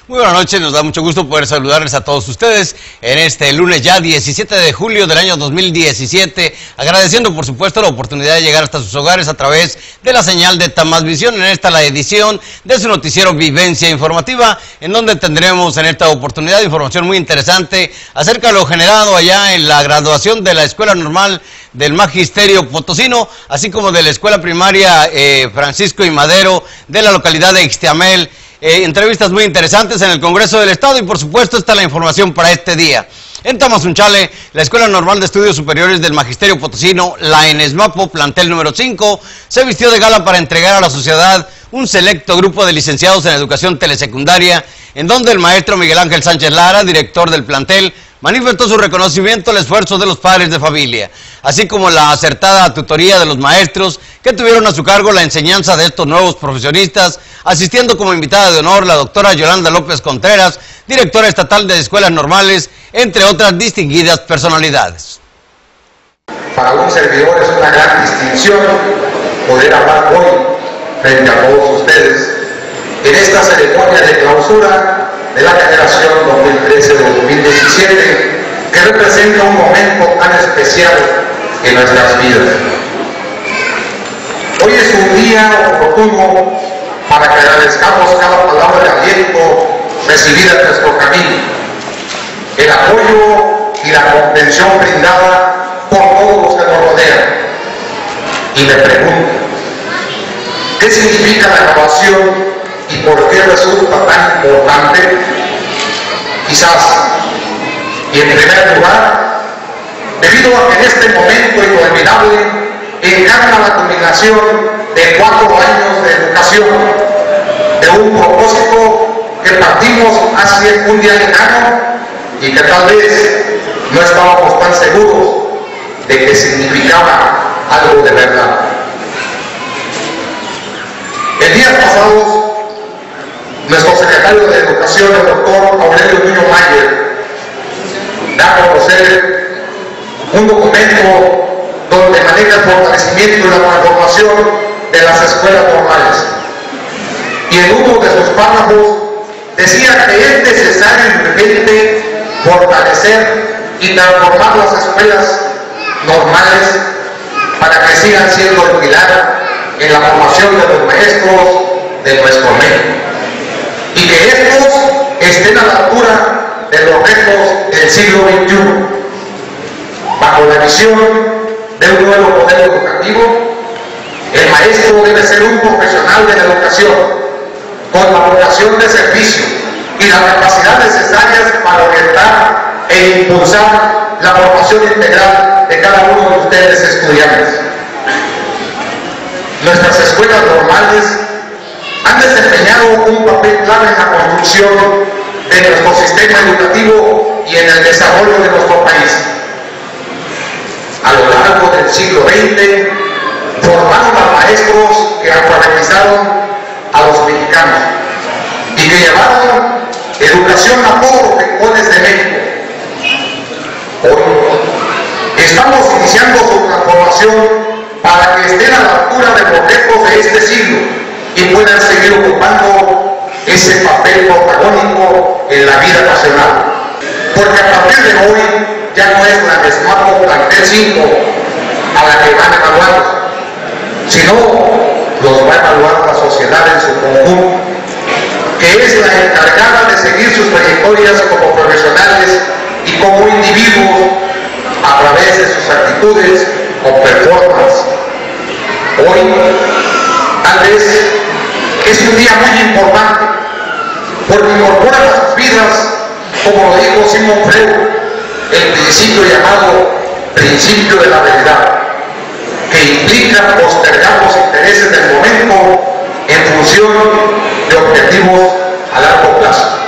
Muy buenas noches, nos da mucho gusto poder saludarles a todos ustedes en este lunes ya 17 de julio del año 2017, agradeciendo por supuesto la oportunidad de llegar hasta sus hogares a través de la señal de Tamasvisión, en esta la edición de su noticiero Vivencia Informativa, en donde tendremos en esta oportunidad información muy interesante acerca de lo generado allá en la graduación de la Escuela Normal del Magisterio Potosino, así como de la Escuela Primaria Francisco I. Madero de la localidad de Ixtiamel. Entrevistas muy interesantes en el Congreso del Estado y por supuesto está la información para este día. En Tamazunchale, la Escuela Normal de Estudios Superiores del Magisterio Potosino, la ENESMAPO, plantel número 5, se vistió de gala para entregar a la sociedad un selecto grupo de licenciados en educación telesecundaria, en donde el maestro Miguel Ángel Sánchez Lara, director del plantel, manifestó su reconocimiento al esfuerzo de los padres de familia, así como la acertada tutoría de los maestros que tuvieron a su cargo la enseñanza de estos nuevos profesionistas, asistiendo como invitada de honor la doctora Yolanda López Contreras, directora estatal de escuelas normales, entre otras distinguidas personalidades. Para un servidor es una gran distinción poder hablar hoy frente a todos ustedes en esta ceremonia de clausura de la generación 2013-2017, que representa un momento tan especial en nuestras vidas. Hoy es un día oportuno para que agradezcamos cada palabra de aliento recibida en nuestro camino, el apoyo y la comprensión brindada por todos los que nos rodean. Y me pregunto, ¿qué significa la graduación y por qué resulta tan importante? Quizás, y en primer lugar, debido a que en este momento inolvidable encarna la combinación de 4 años de educación, de un propósito que partimos hacia un día lejano y que tal vez no estábamos tan seguros de que significaba algo de verdad. El día pasado, nuestro secretario de Educación, el doctor Aurelio Nuño Mayer, da a conocer un documento donde maneja el fortalecimiento y la transformación de las escuelas normales. Y en uno de sus párrafos decía que es necesario y urgente fortalecer y transformar las escuelas normales para que sigan siendo el pilar en la formación de los maestros de nuestro México, y que estos estén a la altura de los retos del siglo XXI, bajo la visión de un nuevo modelo educativo. El maestro debe ser un profesional de la educación, con la vocación de servicio y las capacidades necesarias para orientar e impulsar la formación integral de cada uno de ustedes estudiantes. Nuestras escuelas normales han desempeñado un papel clave en la construcción de nuestro sistema educativo y en el desarrollo de nuestro país. A lo largo del siglo XX, formaron a maestros que alfabetizaron a los mexicanos y que llevaron educación a todos los rincones de México. Hoy estamos iniciando su transformación para que estén a la altura de los retos de este siglo y puedan seguir ocupando ese papel protagónico en la vida nacional. Porque a partir de hoy ya no es la ENESMAPO plantel 5 a la que van a evaluar, sino los va a evaluar la sociedad en su conjunto, que es la encargada de seguir sus trayectorias como profesionales y como individuos a través de sus actitudes o performance. Hoy, tal vez, es un día muy importante, porque incorpora a sus vidas, como lo dijo Sigmund Freud, el principio llamado principio de la realidad, que implica postergar los intereses del momento en función de objetivos a largo plazo.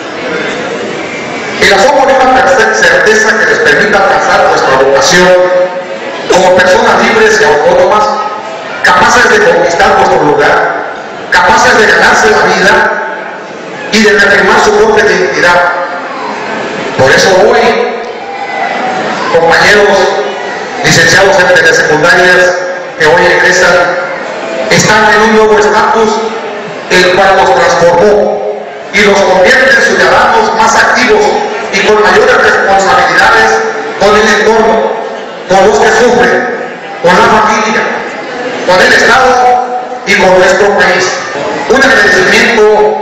El asombro de una certeza que les permita alcanzar nuestra vocación como personas libres y autónomas, capaces de conquistar nuestro lugar, capaces de ganarse la vida y de reafirmar su propia identidad. Por eso hoy, compañeros licenciados en telesecundarias que hoy egresan, están en un nuevo estatus, el cual los transformó y los convierte en ciudadanos más activos y con mayores responsabilidades con el entorno, con los que sufren, con la familia, con el Estado y con nuestro país. Un agradecimiento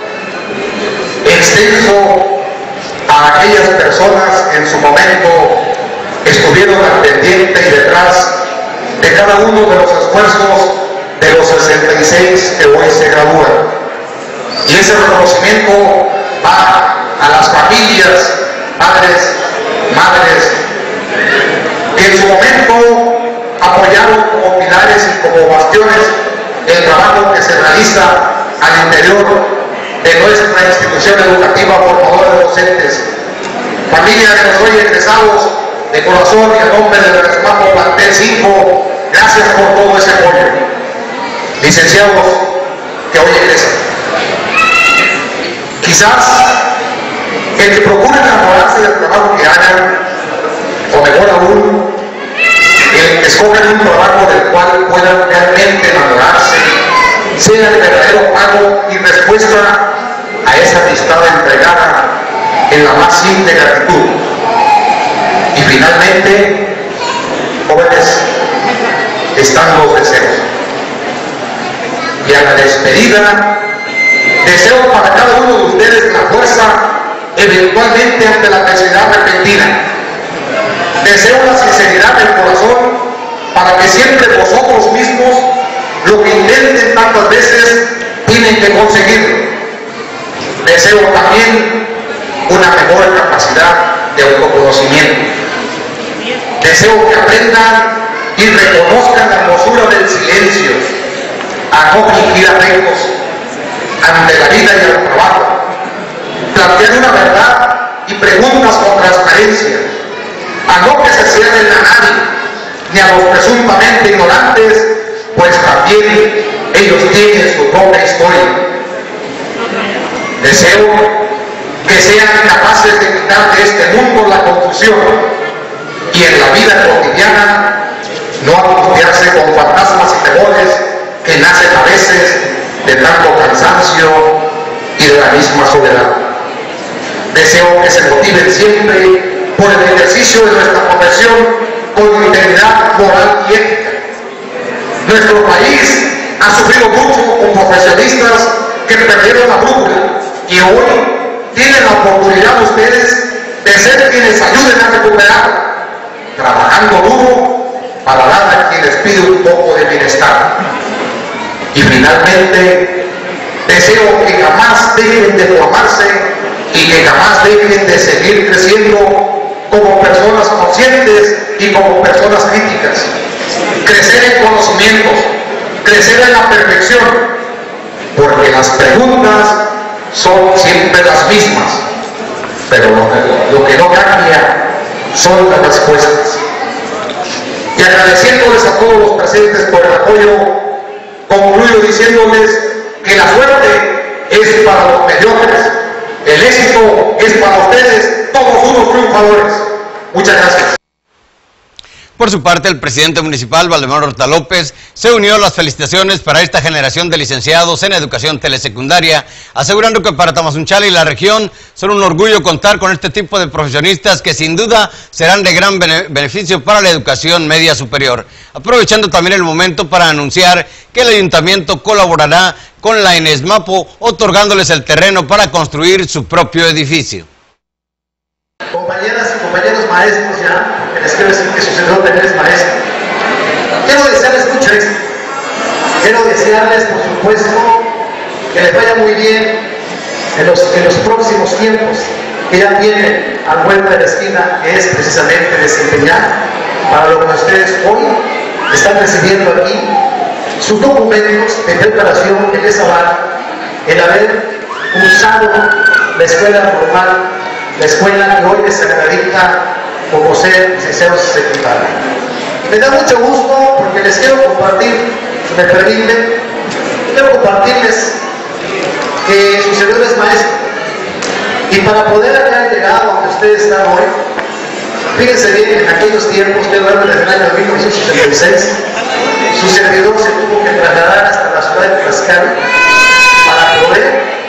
extenso a aquellas personas que en su momento estuvieron al pendiente y detrás de cada uno de los esfuerzos de los 66 que hoy se gradúan. Y ese reconocimiento va a las familias, padres, madres, que en su momento apoyaron como pilares y como bastiones el trabajo que se realiza al interior de nuestra institución educativa formadora de docentes. Familia de los hoy egresados, de corazón y a nombre del Resmapo Plantel 5, gracias por todo ese apoyo. Licenciados que hoy egresan, quizás el que procure enamorarse del trabajo que hagan, o mejor aún, el que escogen un trabajo del cual puedan realmente enamorarse, sea el verdadero pago y respuesta a esa amistad entregada en la más simple gratitud. Y finalmente, jóvenes, están los deseos. Y a la despedida, deseo para cada uno de ustedes la fuerza eventualmente ante la adversidad repentina. Deseo la sinceridad del corazón para que siempre vosotros mismos lo que intenten tantas veces tienen que conseguirlo. Deseo también una mejor capacidad de autoconocimiento. Deseo que aprendan y reconozcan la hermosura del silencio, a no fingir afectos ante la vida y el trabajo, plantear una verdad y preguntas con transparencia, a no que se cierren a nadie, ni a los presuntamente ignorantes, pues también ellos tienen su propia historia. Deseo que sean capaces de quitar de este mundo la confusión y en la vida cotidiana no angustiarse con fantasmas y temores que nacen a veces de tanto cansancio y de la misma soledad. Deseo que se motiven siempre por el ejercicio de nuestra profesión con integridad moral y ética. Nuestro país ha sufrido mucho con profesionistas que perdieron la brújula y hoy tienen la oportunidad ustedes de ser quienes ayuden a recuperar, trabajando duro para dar a quien les pide un poco de bienestar. Y finalmente, deseo que jamás dejen de formarse y que jamás dejen de seguir creciendo como personas conscientes y como personas críticas. Crecer en conocimientos, crecer en la perfección, porque las preguntas son siempre las mismas, pero lo que no cambia son las respuestas. Y agradeciéndoles a todos los presentes por el apoyo, concluyo diciéndoles que la suerte es para los mediocres, el éxito es para ustedes, todos unos triunfadores. Muchas gracias. Por su parte, el presidente municipal, Valdemar Horta López, se unió a las felicitaciones para esta generación de licenciados en educación telesecundaria, asegurando que para Tamazunchale y la región son un orgullo contar con este tipo de profesionistas que sin duda serán de gran beneficio para la educación media superior. Aprovechando también el momento para anunciar que el ayuntamiento colaborará con la ENESMAPO, otorgándoles el terreno para construir su propio edificio. Compañeras y compañeros maestros, ya, porque les quiero decir que su servidor también es maestro. Quiero desearles mucho éxito. Quiero desearles, por supuesto, que les vaya muy bien en los próximos tiempos que ya tienen a vuelta de la esquina, que es precisamente desempeñar para lo que ustedes hoy están recibiendo aquí, sus documentos de preparación que les avala el haber cursado la escuela normal, la escuela que hoy les acredita como ser licenciados secundarios. Me da mucho gusto porque les quiero compartir, si me permiten, quiero compartirles que su servidor es maestro. Y para poder haber llegado a donde ustedes están hoy, fíjense bien, en aquellos tiempos, estoy hablando desde el año 1966, su servidor se tuvo que trasladar hasta la ciudad de Tlaxcala para poder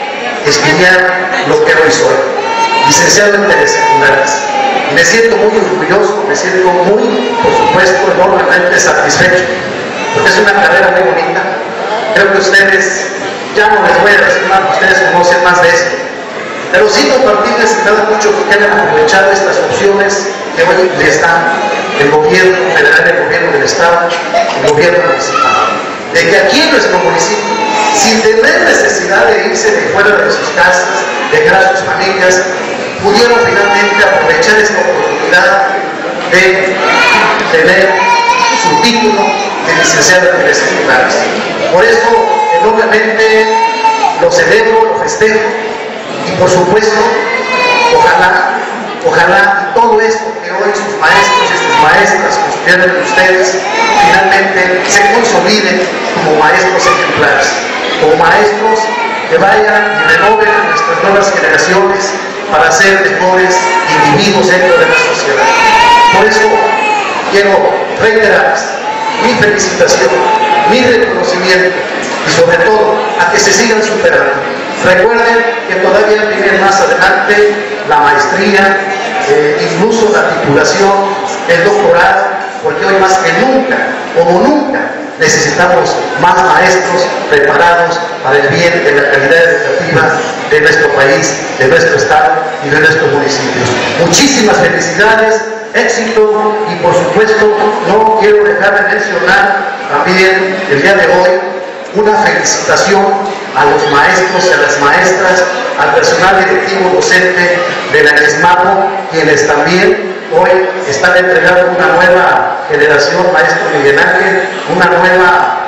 escribía lo que hoy soy, licenciado en telesecundarias. Me siento muy orgulloso, me siento muy, por supuesto, enormemente satisfecho, porque es una carrera muy bonita. Creo que ustedes, ya no les voy a decir más, ustedes conocen más de esto, pero sí compartirles que cada mucho que quieran aprovechar estas opciones que hoy les dan el gobierno federal, el gobierno del estado, el gobierno municipal. De que aquí en nuestro municipio, sin tener necesidad de irse de fuera de sus casas, dejar a sus familias, pudieron finalmente aprovechar esta oportunidad de tener su título de licenciado en telesecundarias. Por eso, enormemente lo celebro, lo festejo y por supuesto, ojalá todo esto que hoy sus maestros y sus maestras construyeron en ustedes finalmente se consoliden como maestros ejemplares, como maestros que vayan y renoven a nuestras nuevas generaciones para ser mejores individuos dentro de la sociedad. Por eso quiero reiterarles mi felicitación, mi reconocimiento y sobre todo a que se sigan superando. Recuerden que todavía viene más adelante la maestría, incluso la titulación, el doctorado, porque hoy más que nunca, como nunca, necesitamos más maestros preparados para el bien de la calidad educativa de nuestro país, de nuestro estado y de nuestros municipios. Muchísimas felicidades, éxito y por supuesto no quiero dejar de mencionar también el día de hoy una felicitación a los maestros y a las maestras, al personal directivo docente de la ESMAPO, quienes también hoy están entregando una nueva generación, maestro Miguel Ángel, una nueva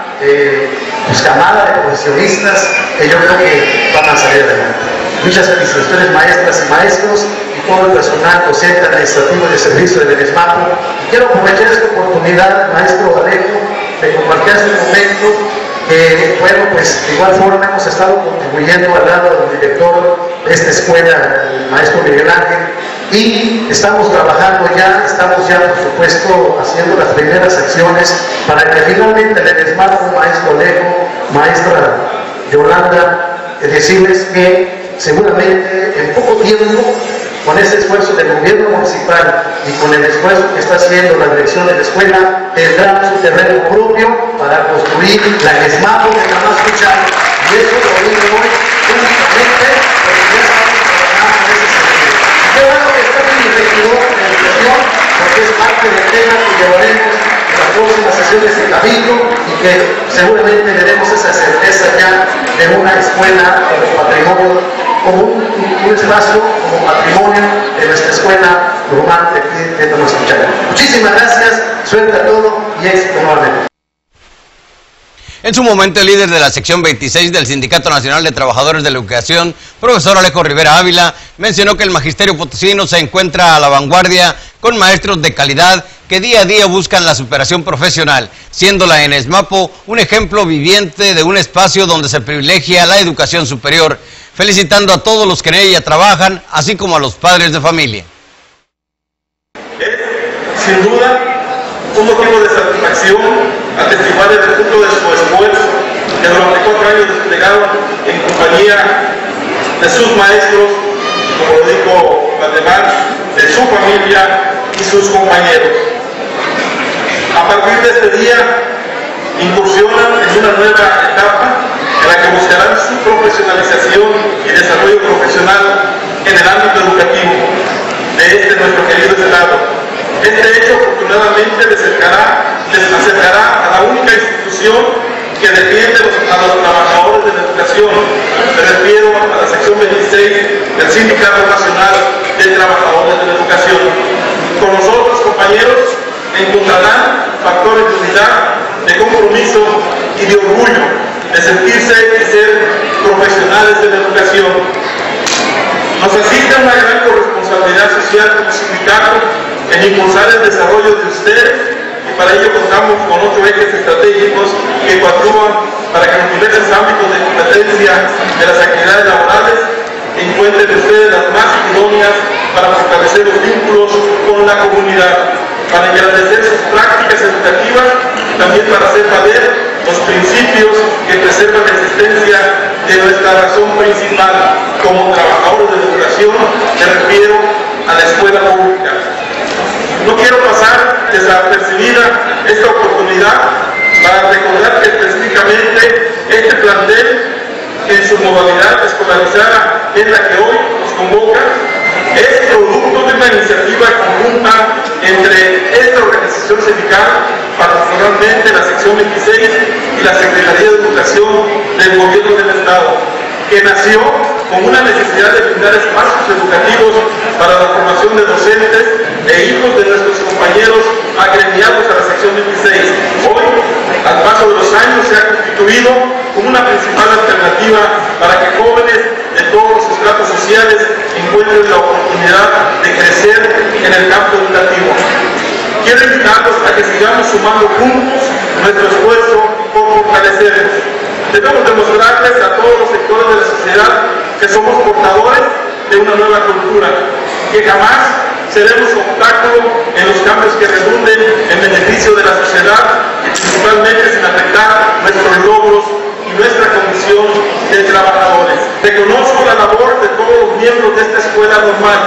camada de profesionistas que yo creo que van a salir adelante. Muchas felicitaciones maestras y maestros y todo el personal docente, administrativo y de servicio del ESMAPO. Quiero aprovechar esta oportunidad, maestro Alejo, de compartir este momento. Bueno, pues de igual forma hemos estado contribuyendo al lado del director de esta escuela, el maestro Miguel Ángel, y estamos trabajando ya, por supuesto haciendo las primeras acciones para que finalmente el ESMAPO, maestro Alejo, maestra Yolanda, decirles que seguramente en poco tiempo, con ese esfuerzo del gobierno municipal y con el esfuerzo que está haciendo la dirección de la escuela, tendrán su terreno propio para construir la ESMAPO que estamos escuchando. Y eso lo digo hoy únicamente porque ya estamos trabajando en ese sentido. Qué bueno que está en mi regidor de educación, porque es parte del tema que llevaremos en las próximas sesiones de Cabildo y que seguramente veremos esa certeza ya de una escuela como patrimonio, como un espacio como patrimonio de nuestra escuela normal de aquí de Tlaxcala. Muchísimas gracias, suerte a todo y éxito nuevamente. En su momento, el líder de la sección 26 del Sindicato Nacional de Trabajadores de la Educación, profesor Alejo Rivera Ávila, mencionó que el magisterio potosino se encuentra a la vanguardia con maestros de calidad que día a día buscan la superación profesional, siendo la ESMAPO un ejemplo viviente de un espacio donde se privilegia la educación superior, felicitando a todos los que en ella trabajan, así como a los padres de familia. Es, sin duda, un motivo de satisfacción atestiguar el fruto de su esfuerzo que durante 4 años desplegaron en compañía de sus maestros, como lo dijo Valdemar, de su familia y sus compañeros. A partir de este día, incursionan en una nueva etapa en la que buscarán su profesionalización y desarrollo profesional en el ámbito educativo de nuestro querido Estado. Este hecho afortunadamente les acercará a la única institución que defiende a los trabajadores de la educación. Me refiero a la sección 26 del Sindicato Nacional de Trabajadores de la Educación. Con nosotros, compañeros, encontrarán factores de unidad, de compromiso y de orgullo, de sentirse y ser profesionales de la educación. Nos asiste una gran corresponsabilidad social como sindicato en impulsar el desarrollo de ustedes y para ello contamos con 8 ejes estratégicos que coadyuvan para que en los diversos ámbitos de competencia de las actividades laborales encuentren ustedes las más idóneas para fortalecer los vínculos con la comunidad, para engrandecer sus prácticas educativas y también para hacer valer los principios que preservan la existencia de de nuestra razón principal como trabajadores de la educación, me refiero a la escuela pública. No quiero pasar desapercibida esta oportunidad para recordar que específicamente este plantel, en su modalidad escolarizada, es la que hoy nos convoca, es producto de una iniciativa conjunta entre esta organización sindical, particularmente la sección 26 y la Secretaría de Educación del Gobierno del Estado, que nació con una necesidad de brindar espacios educativos para la formación de docentes e hijos de nuestros compañeros agremiados a la sección 26. Hoy, al paso de los años, se ha constituido como una principal alternativa para que jóvenes de todos los estratos sociales encuentren la oportunidad de crecer en el campo educativo. Quiero invitarlos a que sigamos sumando juntos nuestro esfuerzo por fortalecerlos. Debemos demostrarles a todos los sectores de la sociedad que somos portadores de una nueva cultura, que jamás seremos obstáculo en los cambios que redunden en beneficio de la sociedad y principalmente sin afectar nuestros logros y nuestra condición de trabajadores. Reconozco la labor de todos los miembros de esta escuela normal,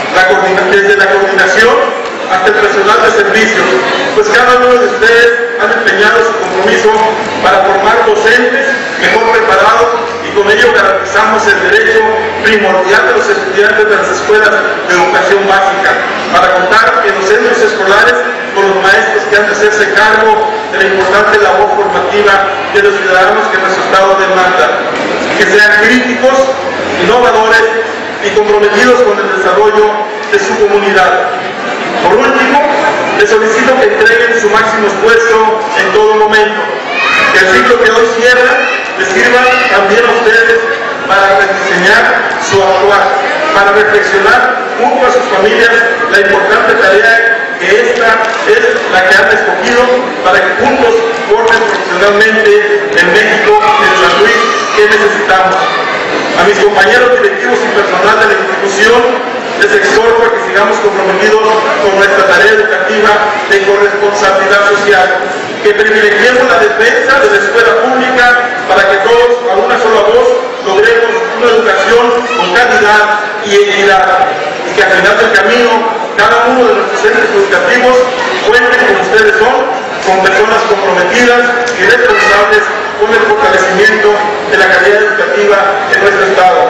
desde la coordinación hasta el personal de servicios, pues cada uno de ustedes han empeñado su compromiso para formar docentes mejor preparados y con ello garantizamos el derecho primordial de los estudiantes de las escuelas de educación básica, para contar en los centros escolares con los maestros que han de hacerse cargo de la importante labor formativa de los ciudadanos que nuestro Estado demanda, que sean críticos, innovadores y comprometidos con el desarrollo de su comunidad. Por último, les solicito que entreguen su máximo esfuerzo en todo momento, que el ciclo que hoy cierra les sirva también a ustedes para rediseñar su actuar, para reflexionar junto a sus familias la importante tarea que esta es la que han escogido para que juntos formen profesionalmente en México y en San Luis que necesitamos. A mis compañeros directivos y personal de la institución les exhorto a que sigamos comprometidos con nuestra tarea educativa de corresponsabilidad social, que privilegiemos la defensa de la escuela pública para que todos a una sola voz logremos una educación con calidad y equidad, y que al final del camino cada uno de nuestros centros educativos cuenten como ustedes son, con personas comprometidas y responsables con el fortalecimiento de la calidad educativa en nuestro Estado.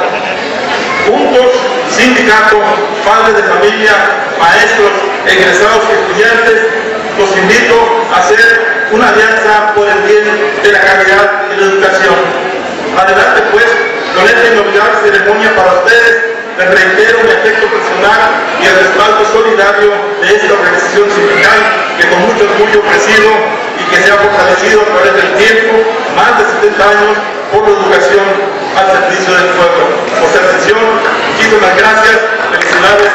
Juntos, sindicato, padres de familia, maestros, egresados y estudiantes, los invito a hacer una alianza por el bien de la calidad de la educación. Adelante pues, con esta inolvidable ceremonia para ustedes, les reitero mi afecto personal y el respaldo solidario de esta organización sindical que con mucho orgullo presido y que se ha fortalecido a través del tiempo, más de 70 años, por la educación al servicio del pueblo. Por su atención, muchísimas gracias, felicidades.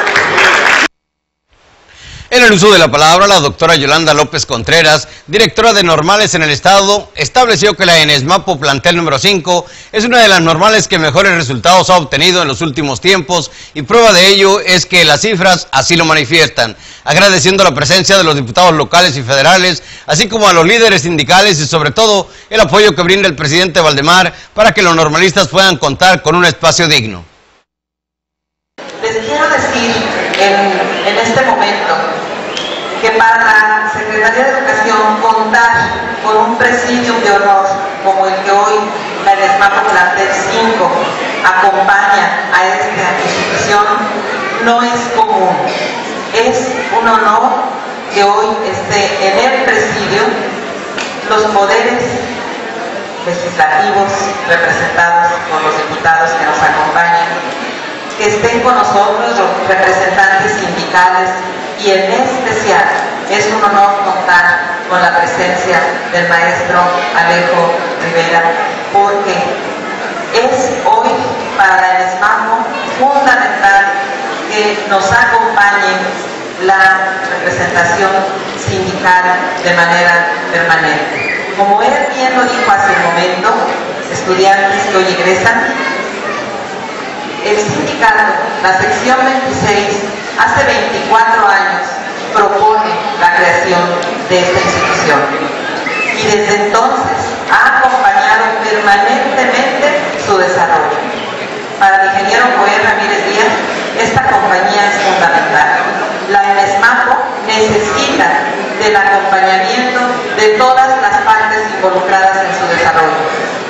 En el uso de la palabra, la doctora Yolanda López Contreras, directora de normales en el Estado, estableció que la ENESMAPO plantel número 5 es una de las normales que mejores resultados ha obtenido en los últimos tiempos y prueba de ello es que las cifras así lo manifiestan, agradeciendo la presencia de los diputados locales y federales, así como a los líderes sindicales y sobre todo el apoyo que brinda el presidente Valdemar para que los normalistas puedan contar con un espacio digno. Les quiero decir en este momento que para la Secretaría de Educación contar con un presidium de honor como el que hoy la ENESMAPO plantel 5 acompaña a esta institución no es común. Es un honor que hoy esté en el presidio los poderes legislativos representados por los diputados que nos acompañan, que estén con nosotros los representantes sindicales y en especial es un honor contar con la presencia del maestro Alejo Rivera, porque es hoy para la ENESMAPO fundamental que nos acompañe la representación sindical de manera permanente. Como él bien lo dijo hace un momento, estudiantes que hoy egresan, el sindicato, la sección 26, hace 24 años propone la creación de esta institución y desde entonces ha acompañado permanentemente su su desarrollo. Para el ingeniero Joel Ramírez Díaz, esta compañía es fundamental. La ENESMAPO necesita del acompañamiento de todas las partes involucradas en su desarrollo.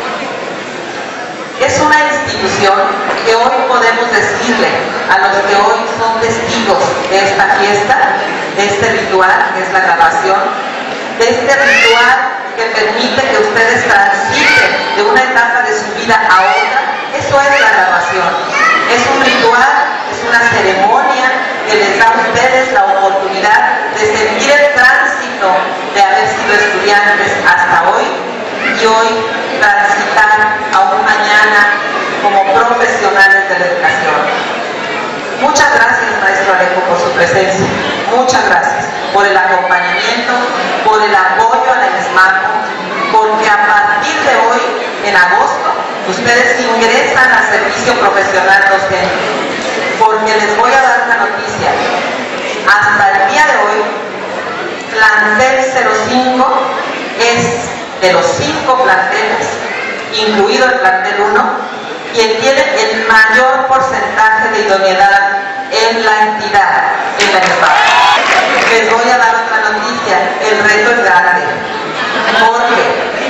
Es una institución que hoy podemos decirle a los que hoy son testigos de esta fiesta, de este ritual que es la grabación, de este ritual que permite que ustedes transiten de una etapa de su vida a otra. Eso es la grabación. Es un ritual, es una ceremonia que les da a ustedes la oportunidad de sentir el tránsito de haber sido estudiantes hasta hoy y hoy transitar a un mañana como profesionales de la educación. Muchas gracias, maestro Alejo, por su presencia. Muchas gracias por el acompañamiento, por el apoyo a la ENESMAPO, porque a partir de hoy, en agosto, ustedes ingresan al servicio profesional docente. Porque les voy a dar una noticia. Hasta el día de hoy, plantel 05 es de los 5 planteles, incluido el plantel 1, quien tiene el mayor porcentaje de idoneidad en la entidad, en la ENESMAPO. Les voy a dar otra noticia. El reto es grande. Jorge,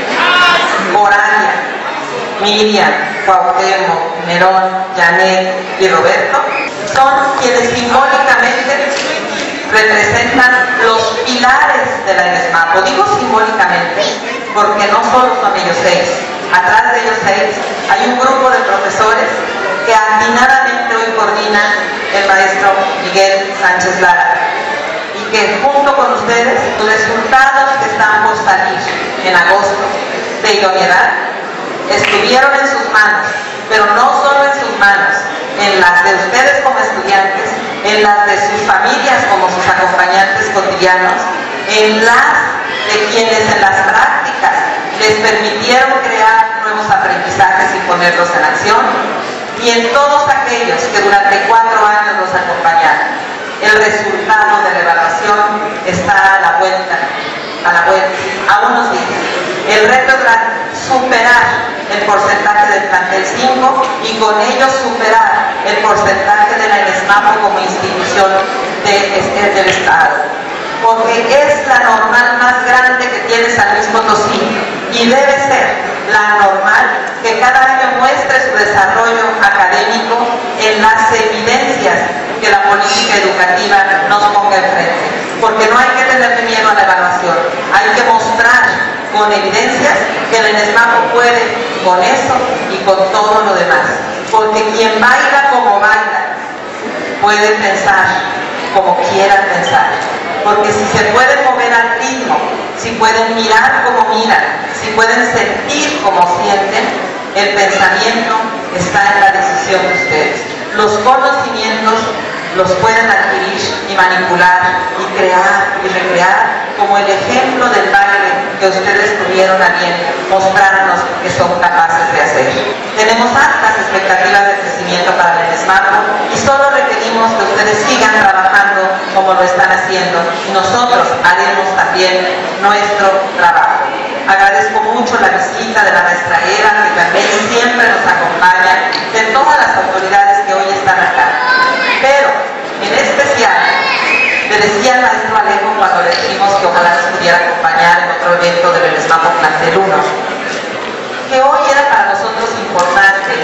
Orania, Miriam, Cuauhtémoc, Nerón, Janet y Roberto son quienes simbólicamente representan los pilares de la ENESMAPO. Digo simbólicamente porque no solo son ellos 6. Atrás de ellos 6 hay un grupo de profesores que atinadamente hoy coordina el maestro Miguel Sánchez Lara, y que junto con ustedes los resultados que están por salir en agosto de idoneidad estuvieron en sus manos, pero no solo en sus manos, en las de ustedes como estudiantes, en las de sus familias como sus acompañantes cotidianos, en las de quienes en las prácticas les permitieron crear nuevos aprendizajes y ponerlos en acción, y en todos aquellos que durante 4 años los acompañaron. El resultado de la evaluación está a la vuelta, a unos días. El reto es superar el porcentaje del plantel 5 y con ello superar el porcentaje de la ENESMAPO como institución del Estado. Porque es la normal más grande que tiene San Luis Potosí y debe ser la normal que cada año muestre su desarrollo académico en las evidencias que la política educativa nos ponga enfrente. Porque no hay que tener miedo a la evaluación, hay que mostrar con evidencias que la ENESMAPO puede con eso y con todo lo demás. Porque quien baila como baila puede pensar como quiera pensar. Porque si se pueden mover al ritmo, si pueden mirar como miran, si pueden sentir como sienten, el pensamiento está en la decisión de ustedes. Los conocimientos los pueden adquirir y manipular y crear y recrear, como el ejemplo del baile que ustedes tuvieron a bien mostrarnos que son capaces de hacer. Tenemos altas expectativas de crecimiento para la ENESMAPO y solo requerimos que ustedes sigan trabajando como lo están haciendo y nosotros haremos también nuestro trabajo. Agradezco mucho la visita de la maestra Eva, que también siempre nos acompaña, de todas las autoridades que hoy están acá. Pero, en especial, le decía al maestro Alejo cuando le dijimos que ojalá nos pudiera acompañar en otro evento del ENESMAPO Plantel 1, que hoy era para nosotros importante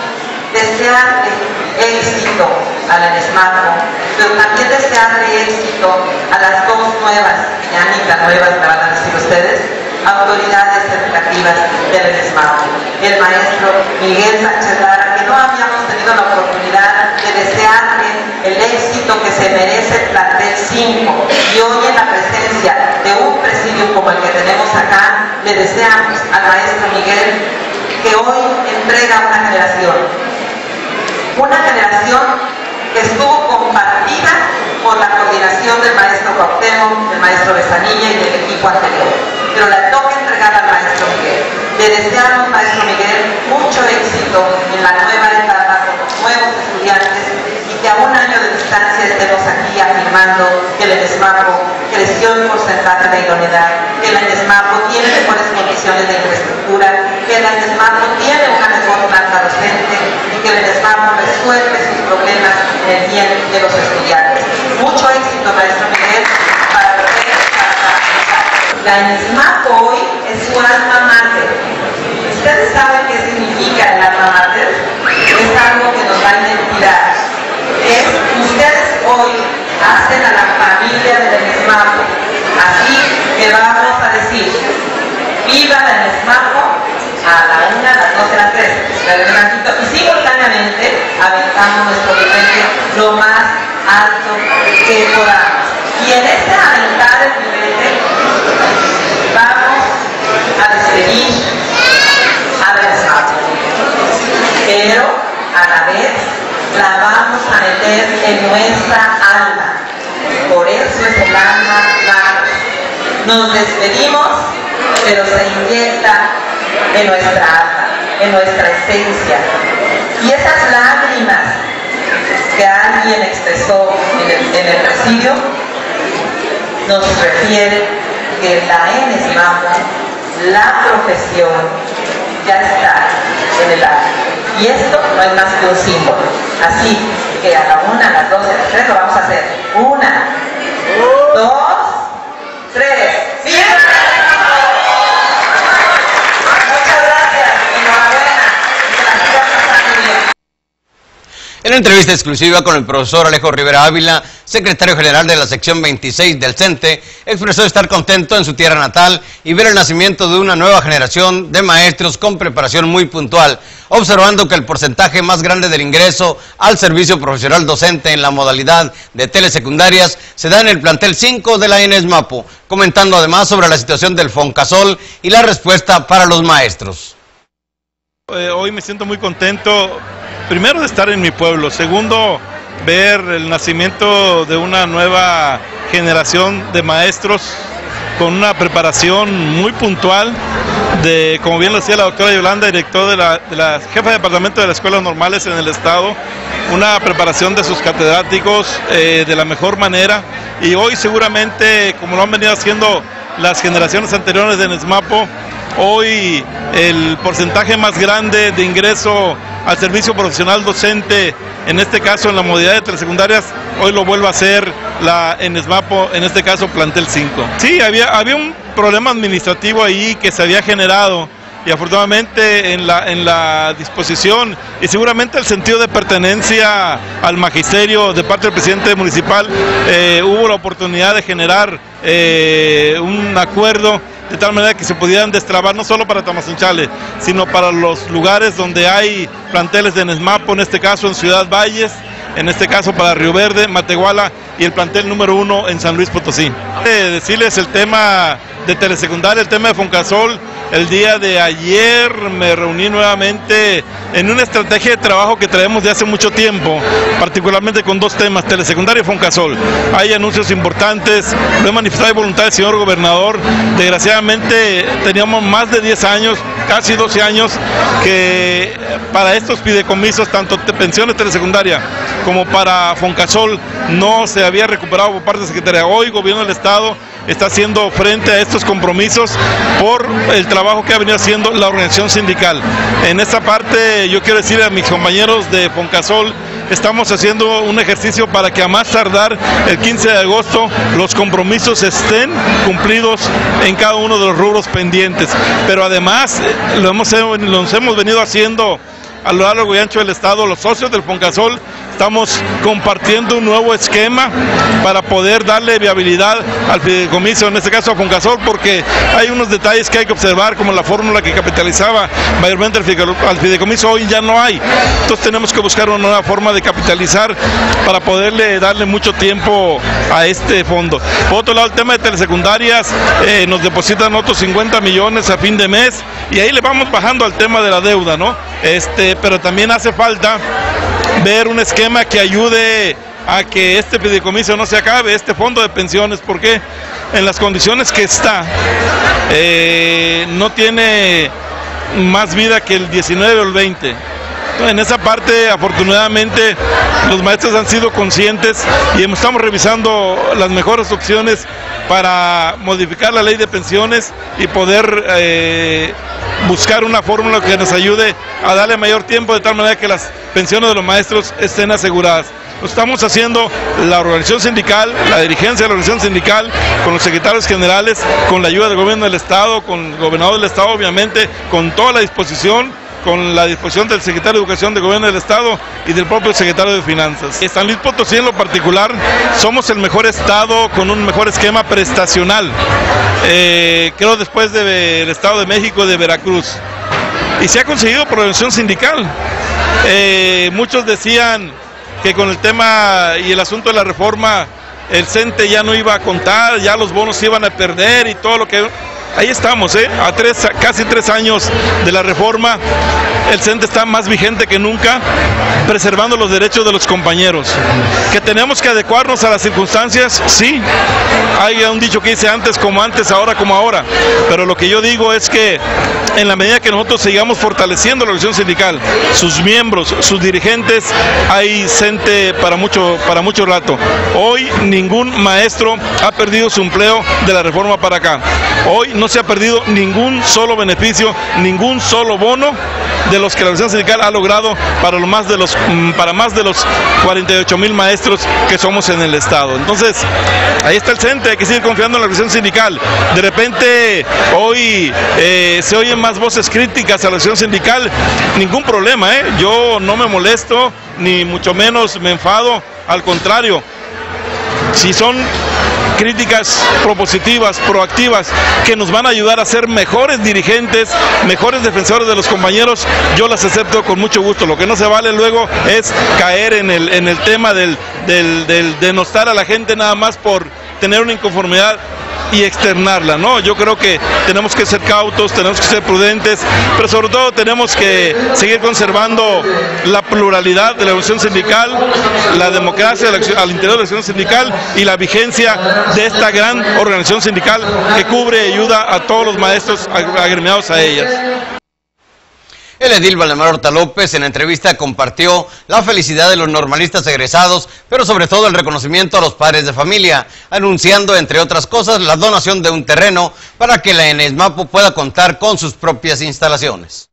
desearle éxito a la ENESMAPO, pero también desearle éxito a las 2 nuevas, ya ni tan nuevas me van a decir ustedes, autoridades educativas del ENESMAPO. El maestro Miguel Sánchez Lara, que no habíamos tenido la oportunidad de desearle el éxito que se merece el plantel 5, y hoy en la presencia de un presidio como el que tenemos acá, le deseamos al maestro Miguel que hoy entrega una generación que estuvo compartida por la coordinación del maestro Cuauhtémoc, del maestro Besanilla y del equipo anterior, pero le toca entregar al maestro Miguel. Le deseamos, maestro Miguel, mucho éxito en la nueva etapa con los nuevos estudiantes y que a 1 año de distancia estemos aquí afirmando que el ENESMAPO creció en porcentaje de idoneidad, que el ENESMAPO tiene mejores condiciones de infraestructura, que el ENESMAPO tiene una mejor demanda docente y que el ENESMAPO resuelve sus problemas en el bien de los estudiantes. Mucho éxito, maestro Miguel, para usted. La ENESMAPO hoy es su alma mater. ¿Ustedes saben qué significa el alma mater? Es algo que nos da identidad. Ustedes hoy hacen a la familia del ENESMAPO. Así que vamos a decir, viva el ENESMAPO a la 1, a las 2, a las 3. Y simultáneamente aventamos nuestro nivel lo más alto que podamos. Y en este aventar el nivel vamos a despedir al ENESMAPO. Pero a la vez la vamos a meter en nuestra alma. Por eso es el alma mater. Nos despedimos, pero se inyecta en nuestra alma, en nuestra esencia. Y esas lágrimas que alguien expresó en el presidio nos refiere que la ENESMAPO, la profesión, ya está en el alma. Y esto no es más que un símbolo. Así que a la 1, a las 2, a las 3 lo vamos a hacer. 1, 2, 3. ¡Viva! Muchas gracias. Enhorabuena. Que la sigan pasando bien. En entrevista exclusiva con el profesor Alejo Rivera Ávila, secretario general de la sección 26 del CENTE, expresó estar contento en su tierra natal y ver el nacimiento de una nueva generación de maestros con preparación muy puntual, observando que el porcentaje más grande del ingreso al servicio profesional docente en la modalidad de telesecundarias se da en el plantel 5 de la ENESMAPO, comentando además sobre la situación del FONCASOL y la respuesta para los maestros. Hoy me siento muy contento, primero de estar en mi pueblo, segundo ver el nacimiento de una nueva generación de maestros con una preparación muy puntual, como bien lo decía la doctora Yolanda, directora de la jefa de departamento de las escuelas normales en el estado, una preparación de sus catedráticos de la mejor manera, y hoy seguramente, como lo han venido haciendo las generaciones anteriores de ENESMAPO, hoy el porcentaje más grande de ingreso al servicio profesional docente, en este caso en la modalidad de telesecundarias, hoy lo vuelve a hacer la ENESMAPO, en este caso plantel 5. Sí, había un problema administrativo ahí que se había generado, y afortunadamente en la disposición y seguramente el sentido de pertenencia al magisterio de parte del presidente municipal, hubo la oportunidad de generar un acuerdo de tal manera que se pudieran destrabar no solo para Tamazunchale, sino para los lugares donde hay planteles de ENESMAPO, en este caso en Ciudad Valles, en este caso para Río Verde, Matehuala y el plantel número 1 en San Luis Potosí. Decirles el tema de telesecundaria, el tema de FONCASOL. El día de ayer me reuní nuevamente en una estrategia de trabajo que traemos de hace mucho tiempo, particularmente con dos temas, telesecundaria y FONCASOL. Hay anuncios importantes, lo he manifestado de voluntad del señor gobernador. Desgraciadamente teníamos más de 10 años, casi 12 años, que para estos fideicomisos, tanto de pensiones telesecundaria como para FONCASOL, no se había recuperado por parte de la Secretaría. Hoy el gobierno del estado está haciendo frente a estos compromisos por el trabajo que ha venido haciendo la organización sindical. En esta parte yo quiero decir a mis compañeros de FONCASOL, estamos haciendo un ejercicio para que a más tardar el 15 de agosto los compromisos estén cumplidos en cada uno de los rubros pendientes. Pero además los hemos venido haciendo a lo largo y ancho del estado. Los socios del FONCASOL estamos compartiendo un nuevo esquema para poder darle viabilidad al fideicomiso, en este caso a FONCASOL, porque hay unos detalles que hay que observar, como la fórmula que capitalizaba mayormente al fideicomiso, hoy ya no hay. Entonces tenemos que buscar una nueva forma de capitalizar para poderle darle mucho tiempo a este fondo. Por otro lado, el tema de telesecundarias, nos depositan otros 50 millones a fin de mes, y ahí le vamos bajando al tema de la deuda, ¿no? Pero también hace falta ver un esquema que ayude a que este fideicomiso no se acabe, este fondo de pensiones, porque en las condiciones que está, no tiene más vida que el 19 o el 20. En esa parte, afortunadamente, los maestros han sido conscientes y estamos revisando las mejores opciones para modificar la ley de pensiones y poder buscar una fórmula que nos ayude a darle mayor tiempo de tal manera que las pensiones de los maestros estén aseguradas. Lo estamos haciendo la organización sindical, la dirigencia de la organización sindical, con los secretarios generales, con la ayuda del gobierno del Estado, con el gobernador del Estado, obviamente, con toda la disposición, con la disposición del secretario de Educación del Gobierno del Estado y del propio secretario de Finanzas. En San Luis Potosí en lo particular somos el mejor estado con un mejor esquema prestacional, creo después del Estado de México y de Veracruz. Y se ha conseguido por la organización sindical. Muchos decían que con el tema y el asunto de la reforma el CENTE ya no iba a contar, ya los bonos se iban a perder y todo lo que... Ahí estamos, a casi 3 años de la reforma, el CENTE está más vigente que nunca, preservando los derechos de los compañeros. ¿Que tenemos que adecuarnos a las circunstancias? Sí. Hay un dicho que dice antes como antes, ahora como ahora. Pero lo que yo digo es que en la medida que nosotros sigamos fortaleciendo la organización sindical, sus miembros, sus dirigentes, hay CENTE para mucho rato. Hoy ningún maestro ha perdido su empleo de la reforma para acá. Hoy no se ha perdido ningún solo beneficio, ningún solo bono de los que la organización sindical ha logrado para más de los 48,000 maestros que somos en el estado. Entonces, ahí está el CENTE, hay que seguir confiando en la organización sindical. De repente, hoy se oyen más voces críticas a la organización sindical, ningún problema, yo no me molesto, ni mucho menos me enfado, al contrario, si son críticas propositivas, proactivas, que nos van a ayudar a ser mejores dirigentes, mejores defensores de los compañeros, yo las acepto con mucho gusto. Lo que no se vale luego es caer en el tema del denostar a la gente nada más por tener una inconformidad y externarla, ¿no? Yo creo que tenemos que ser cautos, tenemos que ser prudentes, pero sobre todo tenemos que seguir conservando la pluralidad de la organización sindical, la democracia al interior de la organización sindical y la vigencia de esta gran organización sindical que cubre y ayuda a todos los maestros agremiados a ellas. El edil Valdemar Horta López en entrevista compartió la felicidad de los normalistas egresados, pero sobre todo el reconocimiento a los padres de familia, anunciando, entre otras cosas, la donación de un terreno para que la ENESMAPO pueda contar con sus propias instalaciones.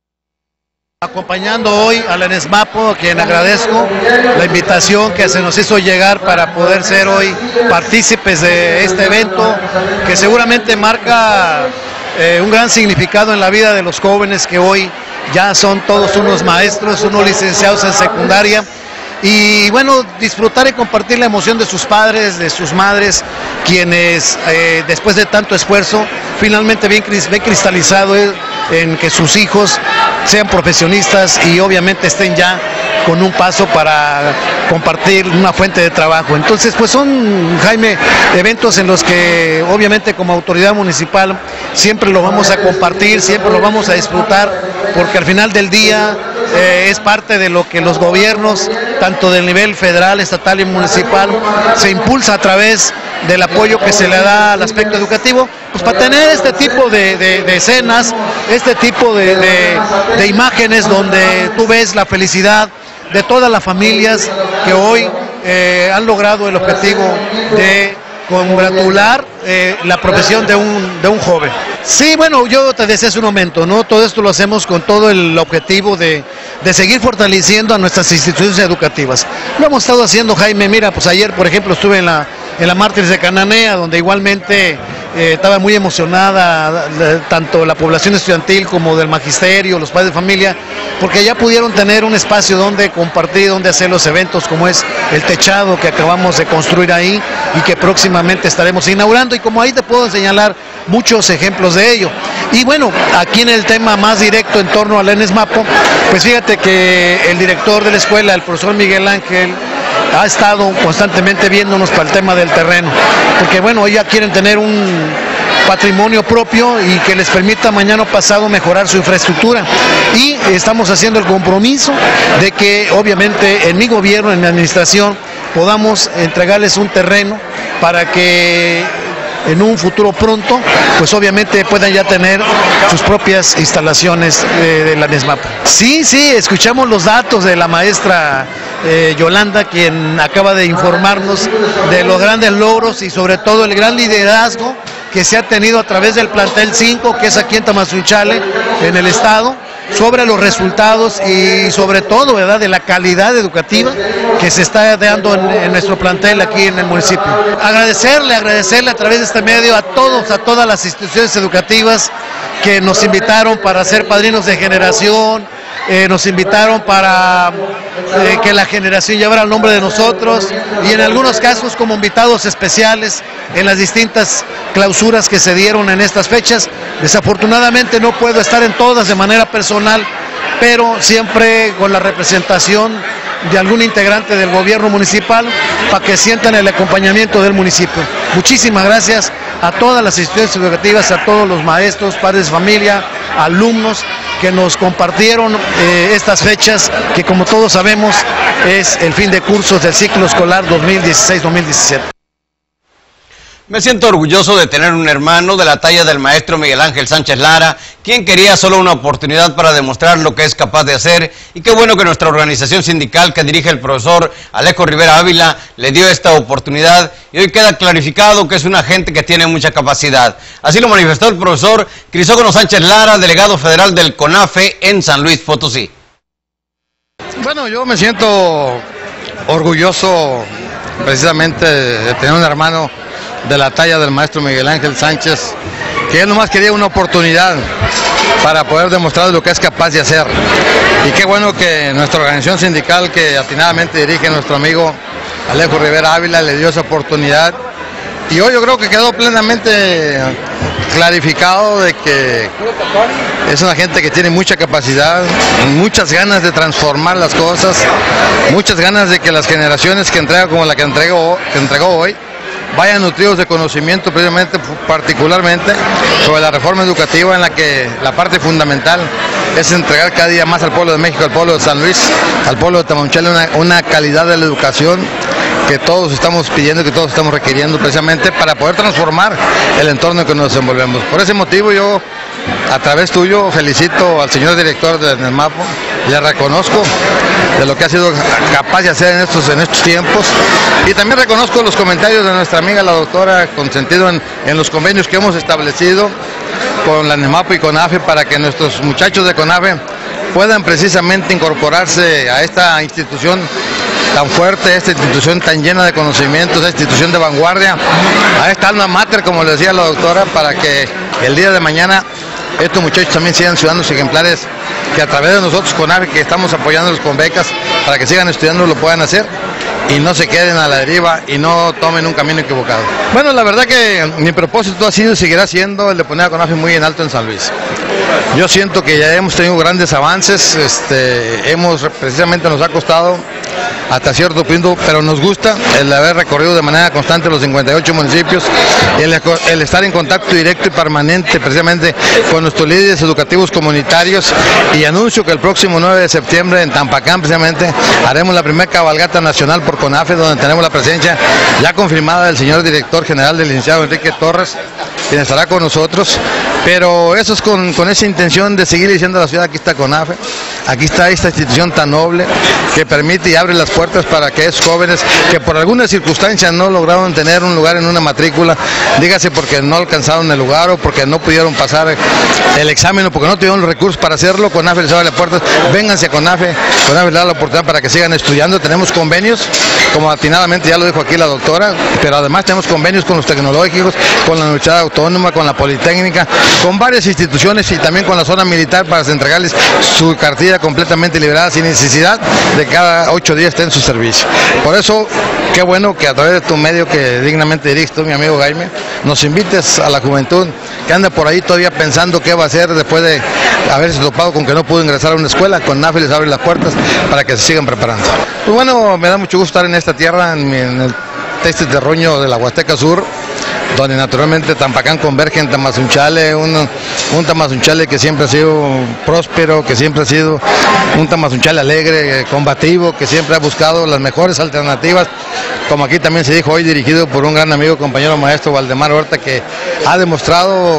Acompañando hoy a la ENESMAPO, a quien agradezco la invitación que se nos hizo llegar para poder ser hoy partícipes de este evento, que seguramente marca un gran significado en la vida de los jóvenes que hoy ya son todos unos maestros, unos licenciados en secundaria, y bueno, disfrutar y compartir la emoción de sus padres, de sus madres, quienes después de tanto esfuerzo finalmente ven cristalizado en que sus hijos sean profesionistas y obviamente estén ya con un paso para compartir una fuente de trabajo. Entonces, pues son, Jaime, eventos en los que obviamente como autoridad municipal siempre lo vamos a compartir, siempre lo vamos a disfrutar, porque al final del día es parte de lo que los gobiernos, tanto del nivel federal, estatal y municipal, se impulsa a través del apoyo que se le da al aspecto educativo, pues para tener este tipo de escenas, este tipo de imágenes donde tú ves la felicidad de todas las familias que hoy han logrado el objetivo de congratular la profesión de un joven. Sí, bueno, yo te decía hace un momento, ¿no? Todo esto lo hacemos con todo el objetivo de seguir fortaleciendo a nuestras instituciones educativas. Lo hemos estado haciendo, Jaime, mira, pues ayer, por ejemplo, estuve en la Mártires de Cananea, donde igualmente estaba muy emocionada tanto la población estudiantil como del magisterio, los padres de familia, porque ya pudieron tener un espacio donde compartir, donde hacer los eventos, como es el techado que acabamos de construir ahí y que próximamente estaremos inaugurando, y como ahí te puedo señalar muchos ejemplos de ello. Y bueno, aquí en el tema más directo en torno a la ENESMAPO, pues fíjate que el director de la escuela, el profesor Miguel Ángel, ha estado constantemente viéndonos para el tema del terreno, porque bueno, ya quieren tener un patrimonio propio y que les permita mañana o pasado mejorar su infraestructura, y estamos haciendo el compromiso de que obviamente en mi gobierno, en mi administración, podamos entregarles un terreno para que en un futuro pronto, pues obviamente puedan ya tener sus propias instalaciones de la ENESMAPO. Sí, escuchamos los datos de la maestra Yolanda, quien acaba de informarnos de los grandes logros y sobre todo el gran liderazgo que se ha tenido a través del plantel 5, que es aquí en Tamazunchale, en el estado, sobre los resultados y sobre todo, ¿verdad?, de la calidad educativa que se está dando en nuestro plantel aquí en el municipio. Agradecerle a través de este medio a todas las instituciones educativas que nos invitaron para ser padrinos de generación, nos invitaron para que la generación llevara el nombre de nosotros y en algunos casos como invitados especiales en las distintas clausuras que se dieron en estas fechas. Desafortunadamente no puedo estar en todas de manera personal, pero siempre con la representación de algún integrante del gobierno municipal para que sientan el acompañamiento del municipio. Muchísimas gracias a todas las instituciones educativas, a todos los maestros, padres de familia, alumnos que nos compartieron estas fechas que, como todos sabemos, es el fin de cursos del ciclo escolar 2016-2017. Me siento orgulloso de tener un hermano de la talla del maestro Miguel Ángel Sánchez Lara, quien quería solo una oportunidad para demostrar lo que es capaz de hacer, y qué bueno que nuestra organización sindical que dirige el profesor Alejo Rivera Ávila le dio esta oportunidad y hoy queda clarificado que es un agente que tiene mucha capacidad. Así lo manifestó el profesor Crisógono Sánchez Lara, delegado federal del CONAFE en San Luis Potosí. Bueno, yo me siento orgulloso precisamente de tener un hermano de la talla del maestro Miguel Ángel Sánchez, que él nomás quería una oportunidad para poder demostrar lo que es capaz de hacer. Y qué bueno que nuestra organización sindical, que atinadamente dirige nuestro amigo Alejo Rivera Ávila, le dio esa oportunidad. Y hoy yo creo que quedó plenamente clarificado de que es una gente que tiene mucha capacidad, muchas ganas de transformar las cosas, muchas ganas de que las generaciones que entrega como la que entregó hoy, vayan nutridos de conocimiento, precisamente, particularmente sobre la reforma educativa, en la que la parte fundamental es entregar cada día más al pueblo de México, al pueblo de San Luis, al pueblo de Tamazunchale, una calidad de la educación que todos estamos pidiendo, que todos estamos requiriendo, precisamente para poder transformar el entorno en que nos desenvolvemos. Por ese motivo yo, a través tuyo, felicito al señor director de NESMAPO, le reconozco de lo que ha sido capaz de hacer en estos tiempos, y también reconozco los comentarios de nuestra amiga la doctora, con sentido en los convenios que hemos establecido con la NESMAPO y CONAFE, para que nuestros muchachos de CONAFE puedan precisamente incorporarse a esta institución tan fuerte, a esta institución tan llena de conocimientos, a esta institución de vanguardia, a esta alma mater, como le decía la doctora, para que el día de mañana estos muchachos también sean ciudadanos ejemplares, que a través de nosotros CONAFE, que estamos apoyándolos con becas para que sigan estudiando, lo puedan hacer y no se queden a la deriva y no tomen un camino equivocado. Bueno, la verdad que mi propósito ha sido y seguirá siendo el de poner a CONAFE muy en alto en San Luis. Yo siento que ya hemos tenido grandes avances, precisamente nos ha costado hasta cierto punto, pero nos gusta el haber recorrido de manera constante los 58 municipios, y el estar en contacto directo y permanente precisamente con nuestros líderes educativos comunitarios, y anuncio que el próximo 9 de septiembre en Tampacán precisamente haremos la primera cabalgata nacional por CONAFE, donde tenemos la presencia ya confirmada del señor director general, del licenciado Enrique Torres, quien estará con nosotros, pero eso es con esa intención de seguir diciendo a la ciudad: aquí está CONAFE, aquí está esta institución tan noble que permite y abre las puertas para que esos jóvenes que por alguna circunstancia no lograron tener un lugar en una matrícula, dígase porque no alcanzaron el lugar o porque no pudieron pasar el examen o porque no tuvieron los recursos para hacerlo, CONAFE les abre las puertas, vénganse a CONAFE, CONAFE les da la oportunidad para que sigan estudiando. Tenemos convenios, como atinadamente ya lo dijo aquí la doctora, pero además tenemos convenios con los tecnológicos, con la Universidad Autónoma, con la Politécnica, con varias instituciones y también con la zona militar, para entregarles su cartilla completamente liberada sin necesidad de que cada 8 días estén en su servicio. Por eso, qué bueno que a través de tu medio que dignamente diriges tú, mi amigo Jaime, nos invites a la juventud que anda por ahí todavía pensando qué va a hacer después de haberse topado con que no pudo ingresar a una escuela. Con NAFE les abre las puertas para que se sigan preparando. Pues bueno, me da mucho gusto estar en esta tierra, en el este terruño de la Huasteca Sur, donde naturalmente Tampacán converge en Tamazunchale, un Tamazunchale que siempre ha sido próspero, que siempre ha sido un Tamazunchale alegre, combativo, que siempre ha buscado las mejores alternativas, como aquí también se dijo hoy, dirigido por un gran amigo, compañero maestro Valdemar Horta, que ha demostrado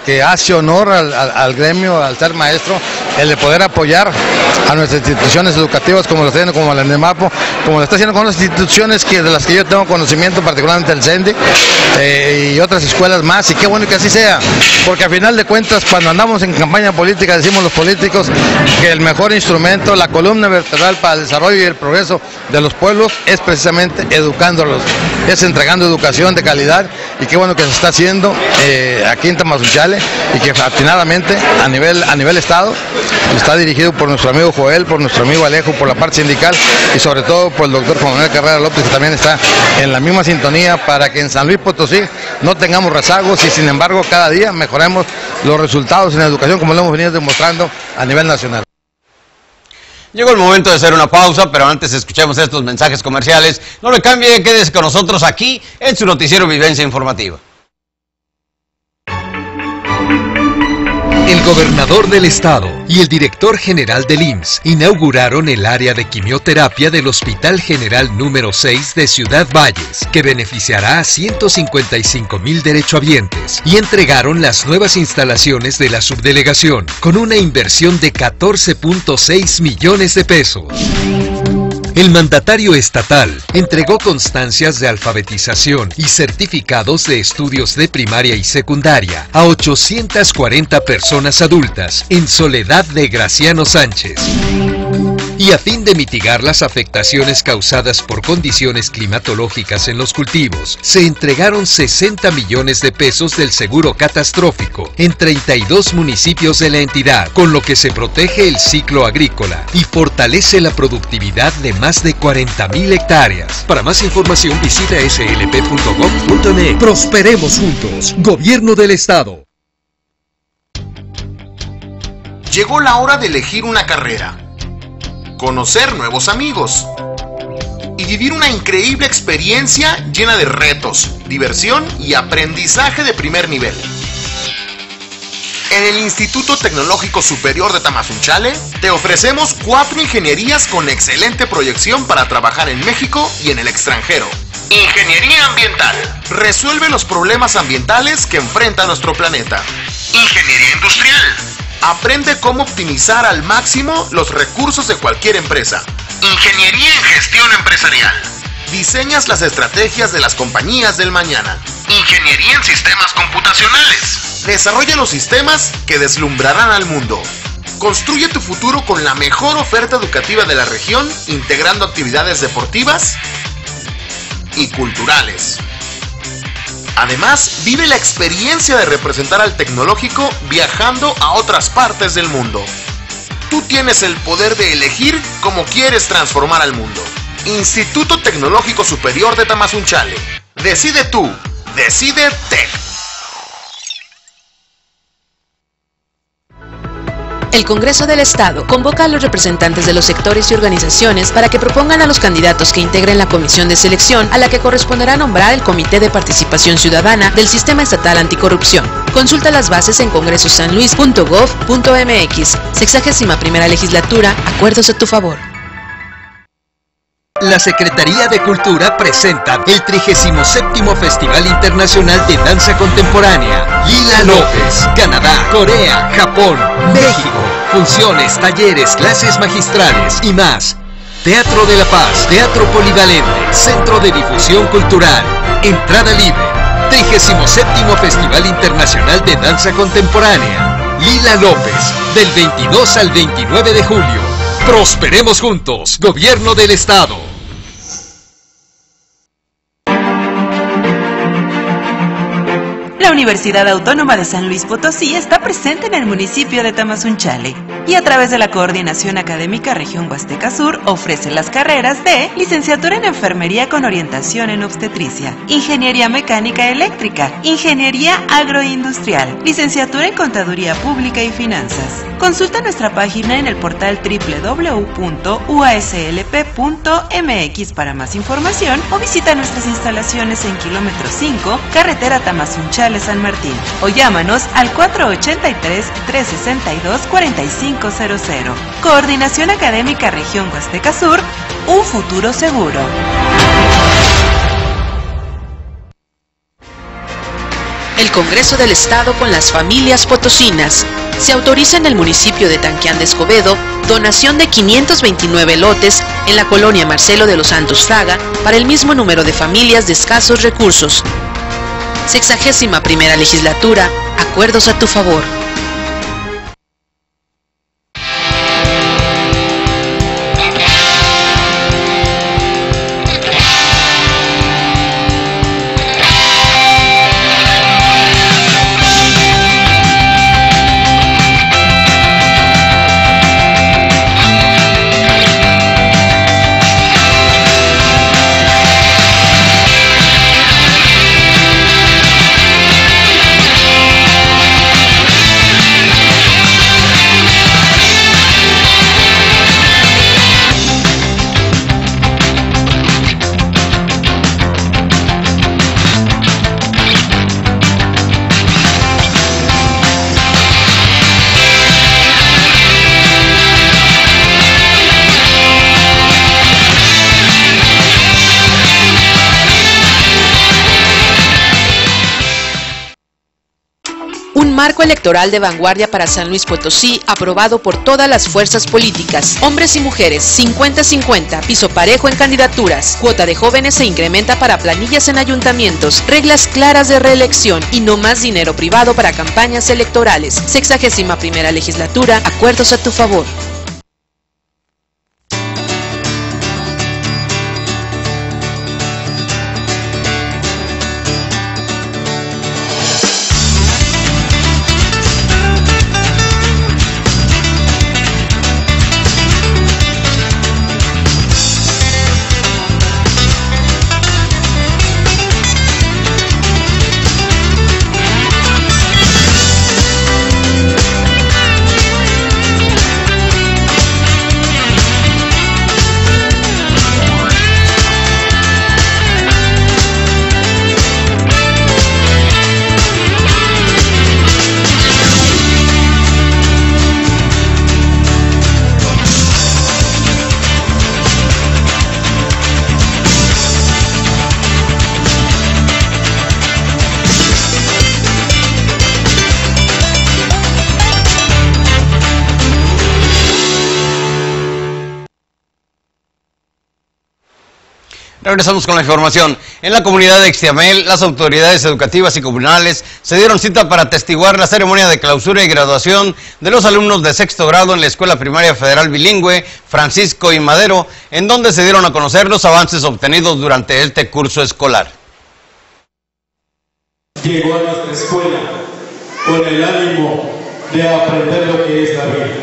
que hace honor al gremio, al ser maestro, el de poder apoyar a nuestras instituciones educativas como lo está haciendo como la ENEMAPO, como lo está haciendo con las instituciones de las que yo tengo conocimiento, particularmente el CENDI y otras escuelas más, y qué bueno que así sea, porque al final de cuentas cuando andamos en campaña política decimos los políticos que el mejor instrumento, la columna vertebral para el desarrollo y el progreso de los pueblos es precisamente educándolos, es entregando educación de calidad, y qué bueno que se está haciendo aquí en Tamazunchale, y que atinadamente a nivel estado está dirigido por nuestro amigo Joel, por nuestro amigo Alejo, por la parte sindical, y sobre todo por el doctor Juan Manuel Carrera López, que también está en la misma sintonía para que en San Luis Potosí no tengamos rezagos y sin embargo cada día mejoremos los resultados en la educación como lo hemos venido demostrando a nivel nacional. Llegó el momento de hacer una pausa, pero antes escuchemos estos mensajes comerciales. No le cambie, quédese con nosotros aquí en su noticiero Vivencia Informativa. El gobernador del estado y el director general del IMSS inauguraron el área de quimioterapia del Hospital General número 6 de Ciudad Valles, que beneficiará a 155,000 derechohabientes, y entregaron las nuevas instalaciones de la subdelegación, con una inversión de 14.6 millones de pesos. El mandatario estatal entregó constancias de alfabetización y certificados de estudios de primaria y secundaria a 840 personas adultas en Soledad de Graciano Sánchez. Y a fin de mitigar las afectaciones causadas por condiciones climatológicas en los cultivos, se entregaron 60 millones de pesos del seguro catastrófico en 32 municipios de la entidad, con lo que se protege el ciclo agrícola y fortalece la productividad de más de 40,000 hectáreas. Para más información visita slp.gov.mx. Prosperemos juntos. Gobierno del Estado. Llegó la hora de elegir una carrera, conocer nuevos amigos y vivir una increíble experiencia llena de retos, diversión y aprendizaje de primer nivel. En el Instituto Tecnológico Superior de Tamazunchale te ofrecemos 4 ingenierías con excelente proyección para trabajar en México y en el extranjero. Ingeniería ambiental. Resuelve los problemas ambientales que enfrenta nuestro planeta. Ingeniería industrial. Aprende cómo optimizar al máximo los recursos de cualquier empresa. Ingeniería en gestión empresarial. Diseñas las estrategias de las compañías del mañana. Ingeniería en sistemas computacionales. Desarrolla los sistemas que deslumbrarán al mundo. Construye tu futuro con la mejor oferta educativa de la región, integrando actividades deportivas y culturales. Además, vive la experiencia de representar al tecnológico viajando a otras partes del mundo. Tú tienes el poder de elegir cómo quieres transformar al mundo. Instituto Tecnológico Superior de Tamazunchale. Decide tú. Decide TEC. El Congreso del Estado convoca a los representantes de los sectores y organizaciones para que propongan a los candidatos que integren la comisión de selección a la que corresponderá nombrar el Comité de Participación Ciudadana del Sistema Estatal Anticorrupción. Consulta las bases en congresosanluis.gov.mx. 61ª Legislatura, acuerdos a tu favor. La Secretaría de Cultura presenta el 37º Festival Internacional de Danza Contemporánea. Lila López, Canadá, Corea, Japón, México. Funciones, talleres, clases magistrales y más. Teatro de la Paz, Teatro Polivalente, Centro de Difusión Cultural. Entrada libre. 37º Festival Internacional de Danza Contemporánea. Lila López, del 22 al 29 de julio. Prosperemos juntos, Gobierno del Estado. La Universidad Autónoma de San Luis Potosí está presente en el municipio de Tamazunchale y a través de la Coordinación Académica Región Huasteca Sur ofrece las carreras de Licenciatura en Enfermería con orientación en Obstetricia, Ingeniería Mecánica Eléctrica, Ingeniería Agroindustrial, Licenciatura en Contaduría Pública y Finanzas. Consulta nuestra página en el portal www.uaslp.mx para más información o visita nuestras instalaciones en kilómetro 5, carretera Tamazunchale San Martín, o llámanos al 483-362-4500. Coordinación Académica Región Huasteca Sur, un futuro seguro. El Congreso del Estado con las familias potosinas. Se autoriza en el municipio de Tanquián de Escobedo donación de 529 lotes en la colonia Marcelo de los Santos Fraga para el mismo número de familias de escasos recursos. 61ª legislatura, acuerdos a tu favor. Marco electoral de vanguardia para San Luis Potosí, aprobado por todas las fuerzas políticas. Hombres y mujeres, 50-50, piso parejo en candidaturas. Cuota de jóvenes se incrementa para planillas en ayuntamientos. Reglas claras de reelección y no más dinero privado para campañas electorales. 61ª legislatura, acuerdos a tu favor. Regresamos con la información. En la comunidad de Ixtiamel, las autoridades educativas y comunales se dieron cita para atestiguar la ceremonia de clausura y graduación de los alumnos de sexto grado en la Escuela Primaria Federal Bilingüe Francisco I. Madero, en donde se dieron a conocer los avances obtenidos durante este curso escolar. Llegó a nuestra escuela con el ánimo de aprender lo que es la vida.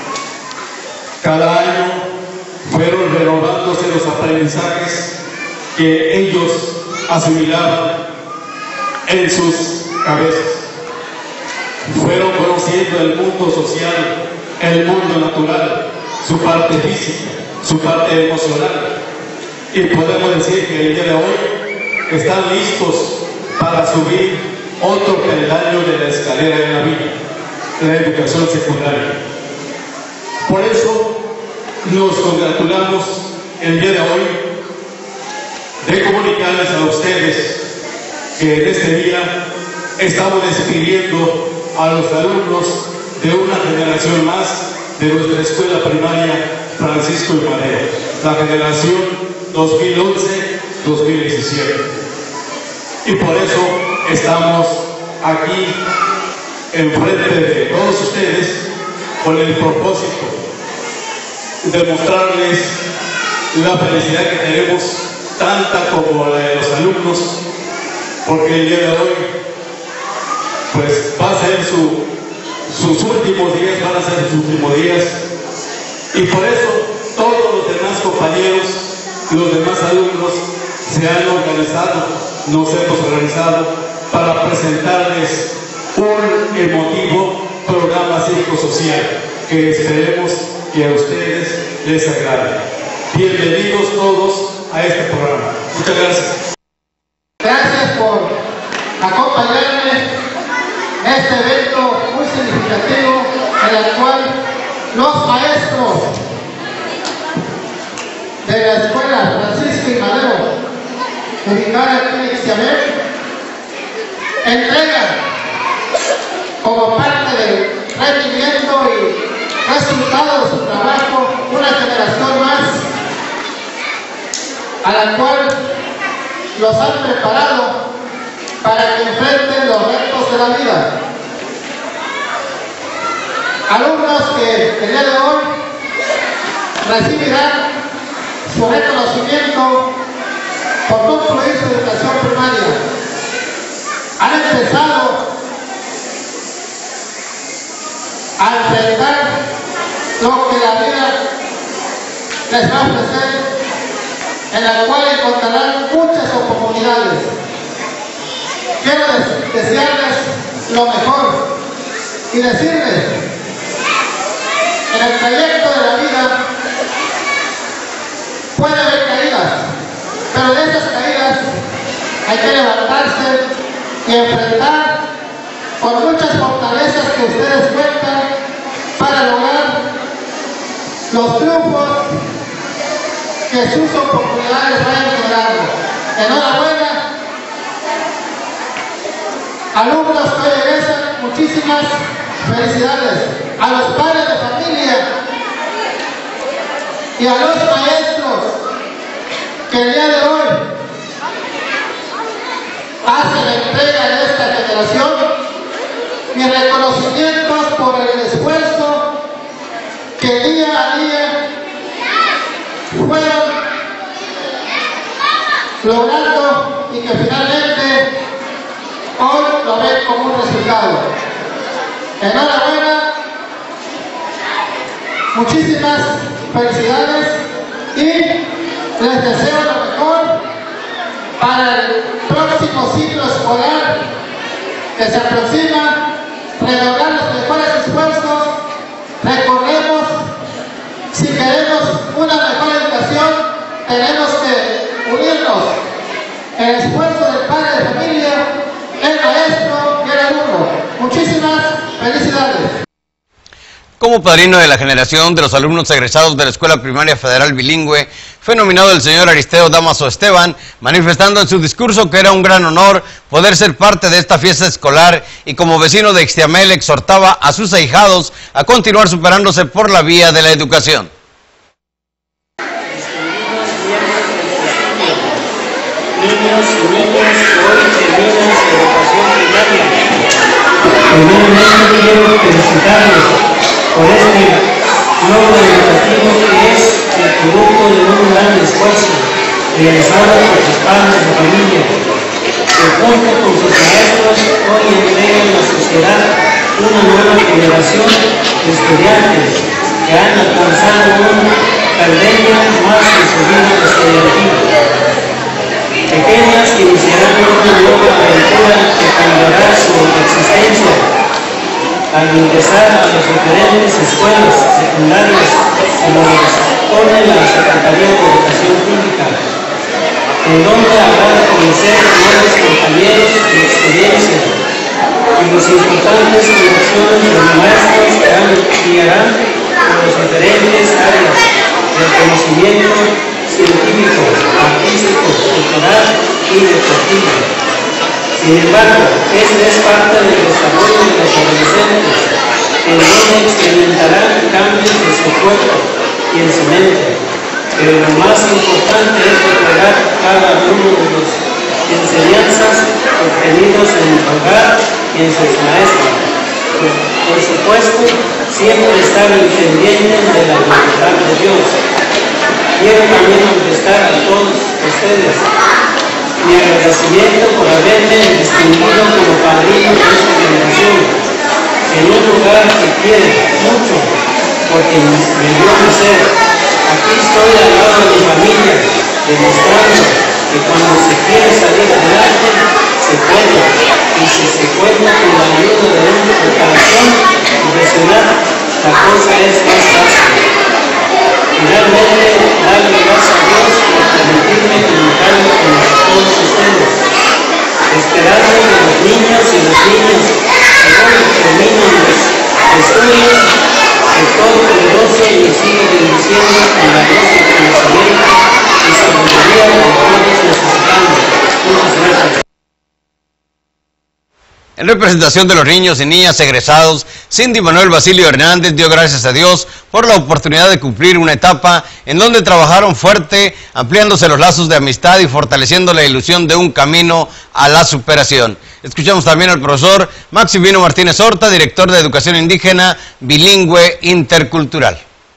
Cada año fueron renovándose los aprendizajes que ellos asimilaban en sus cabezas. Fueron conociendo el mundo social, el mundo natural, su parte física, su parte emocional. Y podemos decir que el día de hoy están listos para subir otro peldaño de la escalera de la vida, la educación secundaria. Por eso nos congratulamos el día de hoy de comunicarles a ustedes que en este día estamos despidiendo a los alumnos de una generación más de nuestra escuela primaria Francisco I. Madero, la generación 2011-2017. Y por eso estamos aquí enfrente de todos ustedes con el propósito de mostrarles la felicidad que tenemos, tanta como la de los alumnos, porque el día de hoy pues va a ser sus últimos días, van a ser sus últimos días, y por eso todos los demás compañeros, los demás alumnos se han organizado, nos hemos organizado para presentarles un emotivo programa psicosocial que esperemos que a ustedes les agrade. Bienvenidos todos a este programa. Muchas gracias. Gracias por acompañarme en este evento muy significativo en el cual los maestros de la Escuela Francisco I. Madero, ubicada aquí en Ixtiamel, entregan como parte del rendimiento y resultado de su trabajo una generación más a la cual los han preparado para que enfrenten los retos de la vida. Alumnos que el día de hoy recibirán su reconocimiento por concluir su educación primaria. Han empezado a enfrentar lo que la vida les va a ofrecer, en la cual encontrarán muchas oportunidades. Quiero desearles lo mejor y decirles, en el trayecto de la vida puede haber caídas, pero de esas caídas hay que levantarse y enfrentar con muchas fortalezas que ustedes cuentan para lograr los triunfos que sus oportunidades vayan generando. Enhorabuena, alumnos que hoy egresan, muchísimas felicidades a los padres de familia y a los maestros que el día de hoy hacen la entrega de esta generación. Mis reconocimientos por el esfuerzo que día a día fueron logrando y que finalmente hoy lo ven como un resultado. Enhorabuena, muchísimas felicidades y les deseo lo mejor para el próximo ciclo escolar que se aproxima. Redoblar los mejores esfuerzos. Recordemos, si queremos una mejor educación, tenemos que unirnos. El esfuerzo del padre de familia, el maestro y el alumno. Muchísimas felicidades. Como padrino de la generación de los alumnos egresados de la Escuela Primaria Federal Bilingüe, fue nominado el señor Aristeo Damaso Esteban, manifestando en su discurso que era un gran honor poder ser parte de esta fiesta escolar y como vecino de Ixtiamel exhortaba a sus ahijados a continuar superándose por la vía de la educación. Niños y niñas que hoy terminan su educación primaria. Primeramente quiero felicitarlos por este logro educativo que es el producto de un gran esfuerzo realizado por sus padres de familia, que junto con sus maestros hoy entregan a la sociedad una nueva generación de estudiantes que han alcanzado un peldaño más en su vida estudiantil. Pequeñas que iniciarán una nueva aventura que cambiará su existencia al ingresar a las diferentes escuelas secundarias que nos pone la Secretaría de Educación Pública, en donde habrá de conocer nuevos compañeros y experiencia y los importantes conexiones de los maestros que guiarán por las diferentes áreas del conocimiento científico, artístico, cultural y deportivo. Sin embargo, este es parte del desarrollo de los adolescentes, en donde experimentarán cambios en su cuerpo y en su mente. Pero lo más importante es recordar cada uno de las enseñanzas obtenidos en el hogar y en sus maestros. Por supuesto, siempre estar pendientes de la voluntad de Dios. Quiero también manifestar a todos ustedes mi agradecimiento por haberme distinguido como padrino de esta generación, en un lugar que quiero mucho, porque me dio nacer. Aquí estoy al lado de mi familia, demostrando que cuando se quiere salir adelante, se puede, y si se cuenta con la ayuda de una preparación profesional, la cosa es más fácil. Finalmente, darle gracias a Dios por permitirme comunicarme con todos ustedes, esperando que los niños y las niñas que hoy terminan los estudios, el Todopoderoso les siga bendiciendo con la luz del conocimiento y sabiduría que todos necesitamos. Muchas gracias. En representación de los niños y niñas egresados, Cindy Manuel Basilio Hernández dio gracias a Dios por la oportunidad de cumplir una etapa en donde trabajaron fuerte, ampliándose los lazos de amistad y fortaleciendo la ilusión de un camino a la superación. Escuchamos también al profesor Maximino Martínez Horta, director de Educación Indígena Bilingüe Intercultural.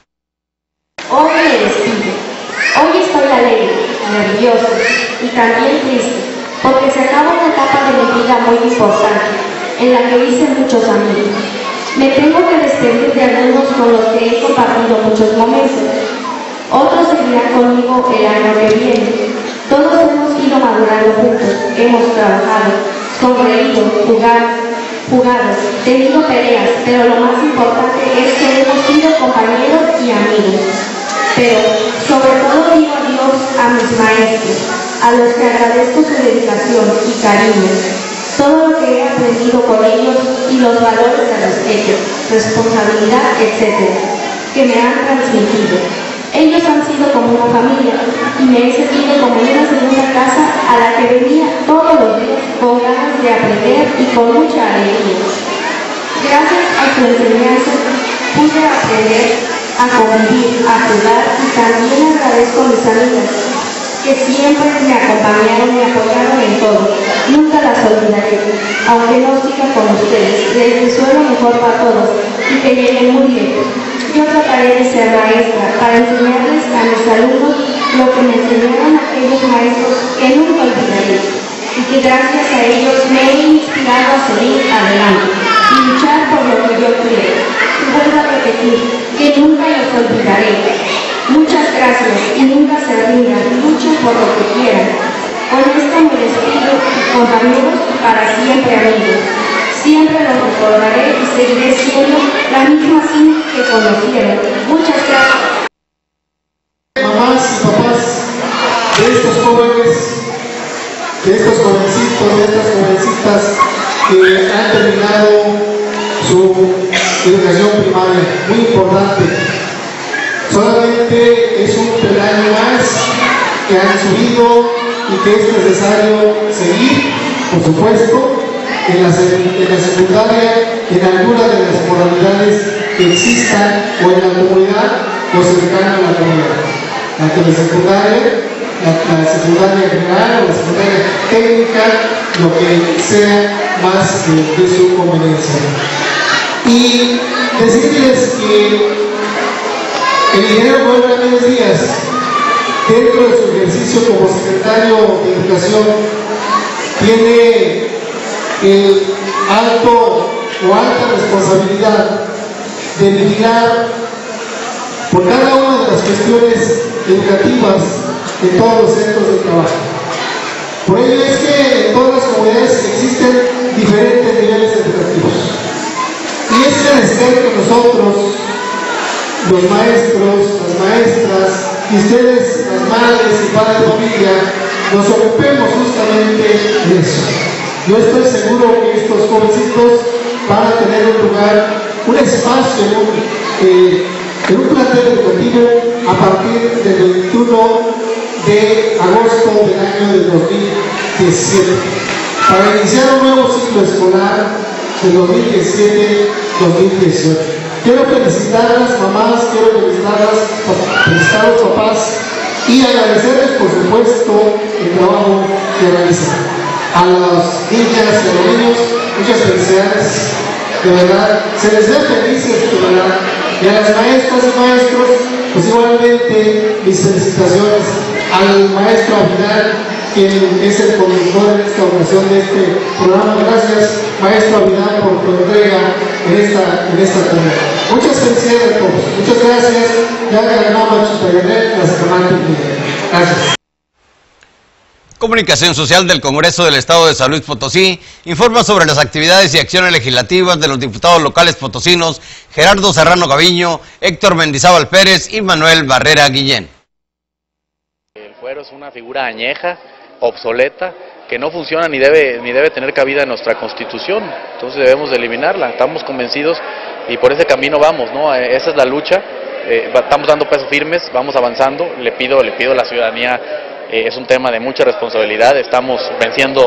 Hoy me despido. Hoy estoy alegre, nervioso y también triste, porque se acaba una etapa de mi vida muy importante, en la que hice muchos amigos. Me tengo que despedir de algunos con los que he compartido muchos momentos. Otros seguirán conmigo el año que viene. Todos hemos ido madurando juntos, hemos trabajado, sonreído, jugado, tenido peleas, pero lo más importante es que hemos sido compañeros y amigos. Pero sobre todo digo adiós a mis maestros, a los que agradezco su dedicación y cariño, todo lo que he aprendido con ellos y los valores de respeto, responsabilidad, etc., que me han transmitido. Ellos han sido como una familia y me he sentido como una segunda casa a la que venía todos los días con ganas de aprender y con mucha alegría. Gracias a su enseñanza pude aprender a convivir, a jugar, y también agradezco a mis amigas que siempre me acompañaron y apoyaron en todo. Nunca las olvidaré, aunque no siga con ustedes. Les deseo lo mejor para todos y que lleguen muy lejos. Yo trataré de ser maestra para enseñarles a mis alumnos lo que me enseñaron aquellos maestros que nunca olvidaré, y que gracias a ellos me he inspirado a seguir adelante y luchar por lo que yo quiero. Y vuelvo a repetir que nunca los olvidaré. Muchas gracias y nunca se rindan, luchen por lo que quieran. Con esto me despido, compañeros, y para siempre amigos. Siempre los recordaré y seguiré siendo la misma Cindy que conocieron. Muchas gracias. Mamás y papás de estos jóvenes, de estos jovencitos, de estas jovencitas que han terminado su educación primaria, muy importante. Solamente es un peldaño más que han subido y que es necesario seguir, por supuesto, en la secundaria, en algunas de las modalidades que existan o en la comunidad o cercana a la comunidad. Tanto la secundaria general o la secundaria técnica, lo que sea más de su conveniencia. Y decirles que el ingeniero Manuel Ramírez Díaz, dentro de su ejercicio como secretario de Educación, tiene el alta responsabilidad de vigilar por cada una de las cuestiones educativas de todos los centros de trabajo. Por ello es que en todas las comunidades existen diferentes niveles educativos. Y es necesario que nosotros, los maestros, las maestras, y ustedes, las madres y padres de familia, nos ocupemos justamente de eso. Yo estoy seguro que estos jovencitos van a tener un lugar, un espacio en un plantel educativo a partir del 21 de agosto del año del 2017, para iniciar un nuevo ciclo escolar del 2017-2018. Quiero felicitar a las mamás, quiero felicitar a los papás y agradecerles, por supuesto, el trabajo que realizan. A las niñas y a los niños, muchas felicidades, de verdad, se les ve felices, de verdad. Y a las maestras y maestros, pues igualmente mis felicitaciones al maestro Avidal, quien es el conductor en esta ocasión de este programa. Gracias, maestro Avidal, por tu entrega en esta tarea. Muchas felicidades a todos. Muchas gracias. Ya ganamos Gracias. Comunicación Social del Congreso del Estado de San Luis Potosí informa sobre las actividades y acciones legislativas de los diputados locales potosinos Gerardo Serrano Gaviño, Héctor Mendizábal Pérez y Manuel Barrera Guillén. El fuero es una figura añeja, obsoleta, que no funciona ni debe tener cabida en nuestra Constitución, entonces debemos de eliminarla. Estamos convencidos y por ese camino vamos, ¿no? Esa es la lucha, estamos dando pasos firmes, vamos avanzando. Le pido a la ciudadanía, es un tema de mucha responsabilidad, estamos venciendo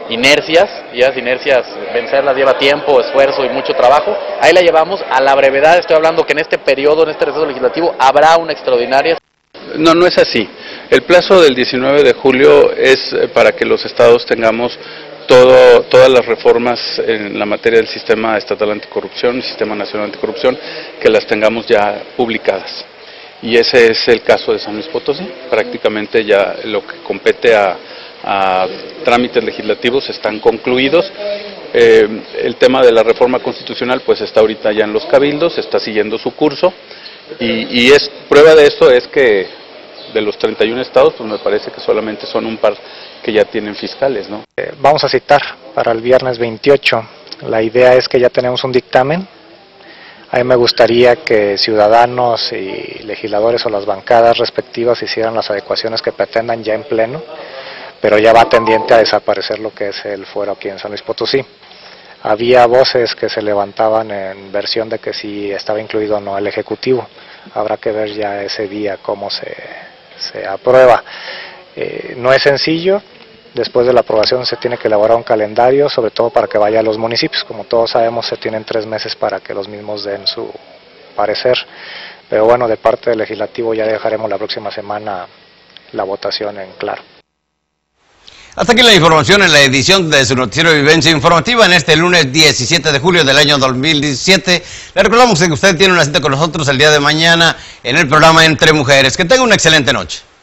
inercias, y esas inercias vencerlas lleva tiempo, esfuerzo y mucho trabajo. Ahí la llevamos a la brevedad. Estoy hablando que en este periodo, en este receso legislativo, habrá una extraordinaria. No, no es así. El plazo del 19 de julio es para que los estados tengamos todas las reformas en la materia del sistema estatal anticorrupción y sistema nacional anticorrupción, que las tengamos ya publicadas. Y ese es el caso de San Luis Potosí. Prácticamente ya lo que compete a trámites legislativos están concluidos. El tema de la reforma constitucional pues está ahorita ya en los cabildos, está siguiendo su curso, y es prueba de esto es que de los 31 estados pues me parece que solamente son un par que ya tienen fiscales, ¿no? Vamos a citar para el viernes 28. La idea es que ya tenemos un dictamen. A mí me gustaría que ciudadanos y legisladores o las bancadas respectivas hicieran las adecuaciones que pretendan ya en pleno, pero ya va tendiente a desaparecer lo que es el fuero aquí en San Luis Potosí. Había voces que se levantaban en versión de que si estaba incluido o no el Ejecutivo. Habrá que ver ya ese día cómo se aprueba. No es sencillo. Después de la aprobación se tiene que elaborar un calendario, sobre todo para que vaya a los municipios. Como todos sabemos, se tienen 3 meses para que los mismos den su parecer. Pero bueno, de parte del Legislativo ya dejaremos la próxima semana la votación en claro. Hasta aquí la información en la edición de su noticiero de Vivencia Informativa en este lunes 17 de julio del año 2017. Le recordamos que usted tiene una cita con nosotros el día de mañana en el programa Entre Mujeres. Que tenga una excelente noche.